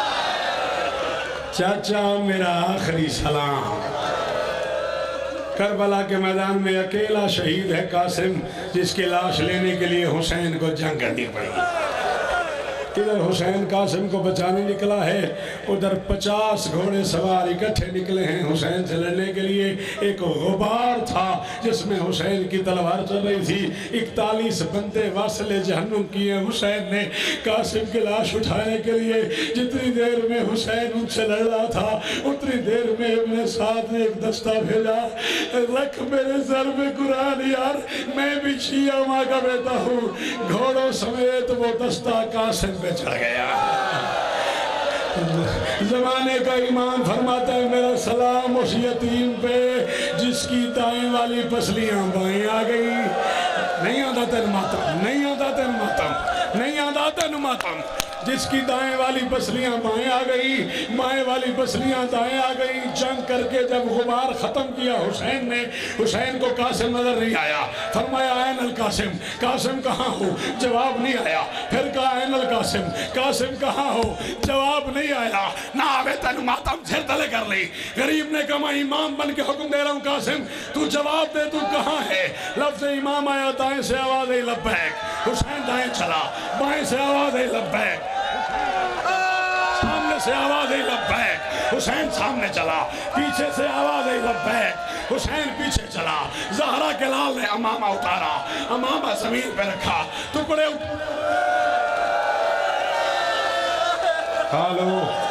چچا میرا آخری سلام کربلا کے میدان میں اکیلا شہید ہے قاسم جس کی لاش لینے کے لیے حسین کو جنگ کرنی پڑی ادھر حسین قاسم کو بچانے نکلا ہے ادھر پچاس گھوڑے سوار اکٹھے نکلے ہیں حسین سے لڑنے کے لیے ایک غبار تھا جس میں حسین کی تلوار چل رہی تھی اکتالیس بندے واصل جہنم کیے حسین نے قاسم کی لاش اٹھانے کے لیے جتنی دیر میں حسین ان سے لڑ رہا تھا اتنی دیر میں ابن سعد نے ایک دستہ بھیجا رکھ میرے سر میں قرآن یار میں بھی شیعہ ماں کا بیٹا ہوں گھوڑوں سمیت وہ دستہ قاسم پہ چڑھ گیا زمانے کا ایمان فرماتا ہے میرا سلام اس یتیم پہ جس کی دائیں والی پسلیاں بائیں آ گئی نہیں آتا تین ماتم نہیں آتا تین ماتم نہیں آتا تین ماتم جس کی دائیں والی پسلیاں بائیں آ گئی بائیں والی پسلیاں دائیں آ گئی جنگ کر کے جب غبار ختم کیا حسین نے حسین کو قاسم نظر نہیں آیا فرمایا این القاسم قاسم کہاں ہو جواب نہیں آیا پھر کہا این القاسم قاسم کہاں ہو جواب نہیں آیا نہ آوے تین ماتم سر تلے کر لی غریب نے کہا میں امام بن کے حکم دے رہا ہوں قاسم تو جواب دے تو کہاں ہے لفظ امام آیا دائیں سے آواز ہے لبیک حسین دائیں چلا بائیں سے آواز ہے لبیک سامنے سے آواز ہے لبیک حسین سامنے چلا پیچھے سے آواز ہے لبیک حسین پیچھے چلا زہرا کے لال نے امامہ اتارا امامہ زمین پہ رکھا ٹکڑے ہالو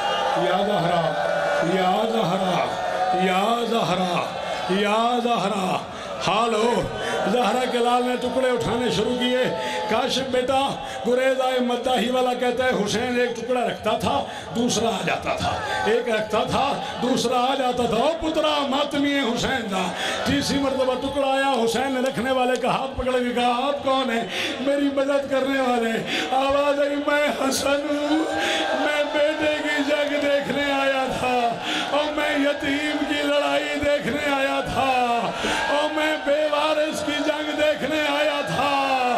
یا زہرا یا زہرا یا زہرا یا زہرا ہالو زہرا کے لال نے ٹکڑے اٹھانے شروع کیے کاشف بیٹا گریزہ مداحی والا کہتا ہے حسین ایک ٹکڑا رکھتا تھا دوسرا آ جاتا تھا ایک رکھتا تھا دوسرا آ جاتا تھا او پترا ماتمی حسین دا تیسری مرتبہ ٹکڑا آیا حسین نے رکھنے والے کا ہاتھ پکڑ کے کہا آپ کون ہیں میری مدد کرنے والے آواز آئی میں حسن ہوں میں بیٹے کی جنگ دیکھنے آیا تھا اور میں یتیم کی لڑائی دیکھنے آیا تھا اور میں بے وارث کی جنگ دیکھنے آیا تھا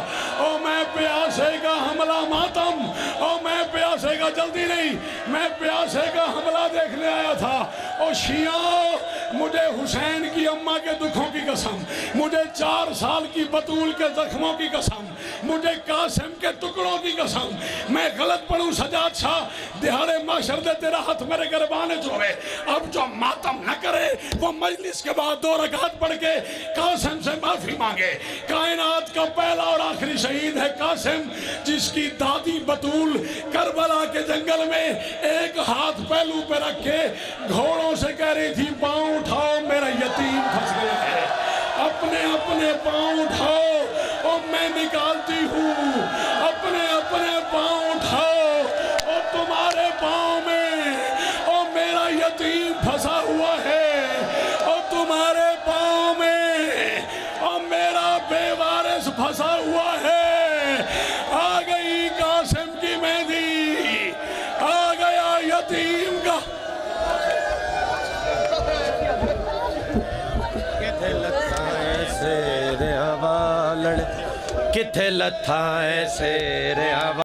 اور میں پیاسے کا حملہ ماتم اور میں پیاسے کا جلدی نہیں میں پیاسے کا حملہ دیکھنے آیا تھا اور شیعہ مجھے حسین کی اماں کے دکھوں کی قسم مجھے چار سال کی بطول کے زخموں کی قسم مجھے قاسم کے ٹکڑوں کی قسم میں غلط پڑھوں سجاد شاہ دہاڑے معاشر دے تیرا ہاتھ میرے گربانے چھوڑے اب جو ماتم نہ کرے وہ مجلس کے بعد دو رکعت پڑھ کے قاسم سے معافی مانگے کائنات کا پہلا اور آخری شہید ہے قاسم جس کی دادی بطول کربلا کے جنگل میں ایک ہاتھ پہلو پہ رکھ کے گھوڑوں سے کہہ رہی تھی پاؤں اٹھاؤ میرا یتیم پھنس گیا ہے اپنے اپنے پاؤں اٹھاؤ اور میں نکالتی ہوں اپنے اپنے پاؤں اٹھاؤ اور تمہارے پاؤں میں اور میرا یتیم پھنسا ہوا ہے اور تمہارے پاؤں میں اور میرا بے وارث پھنسا ہوا ہے آ گئی قاسم کی مہندی آ گیا یتیم کا کتھے لتھائیں سیر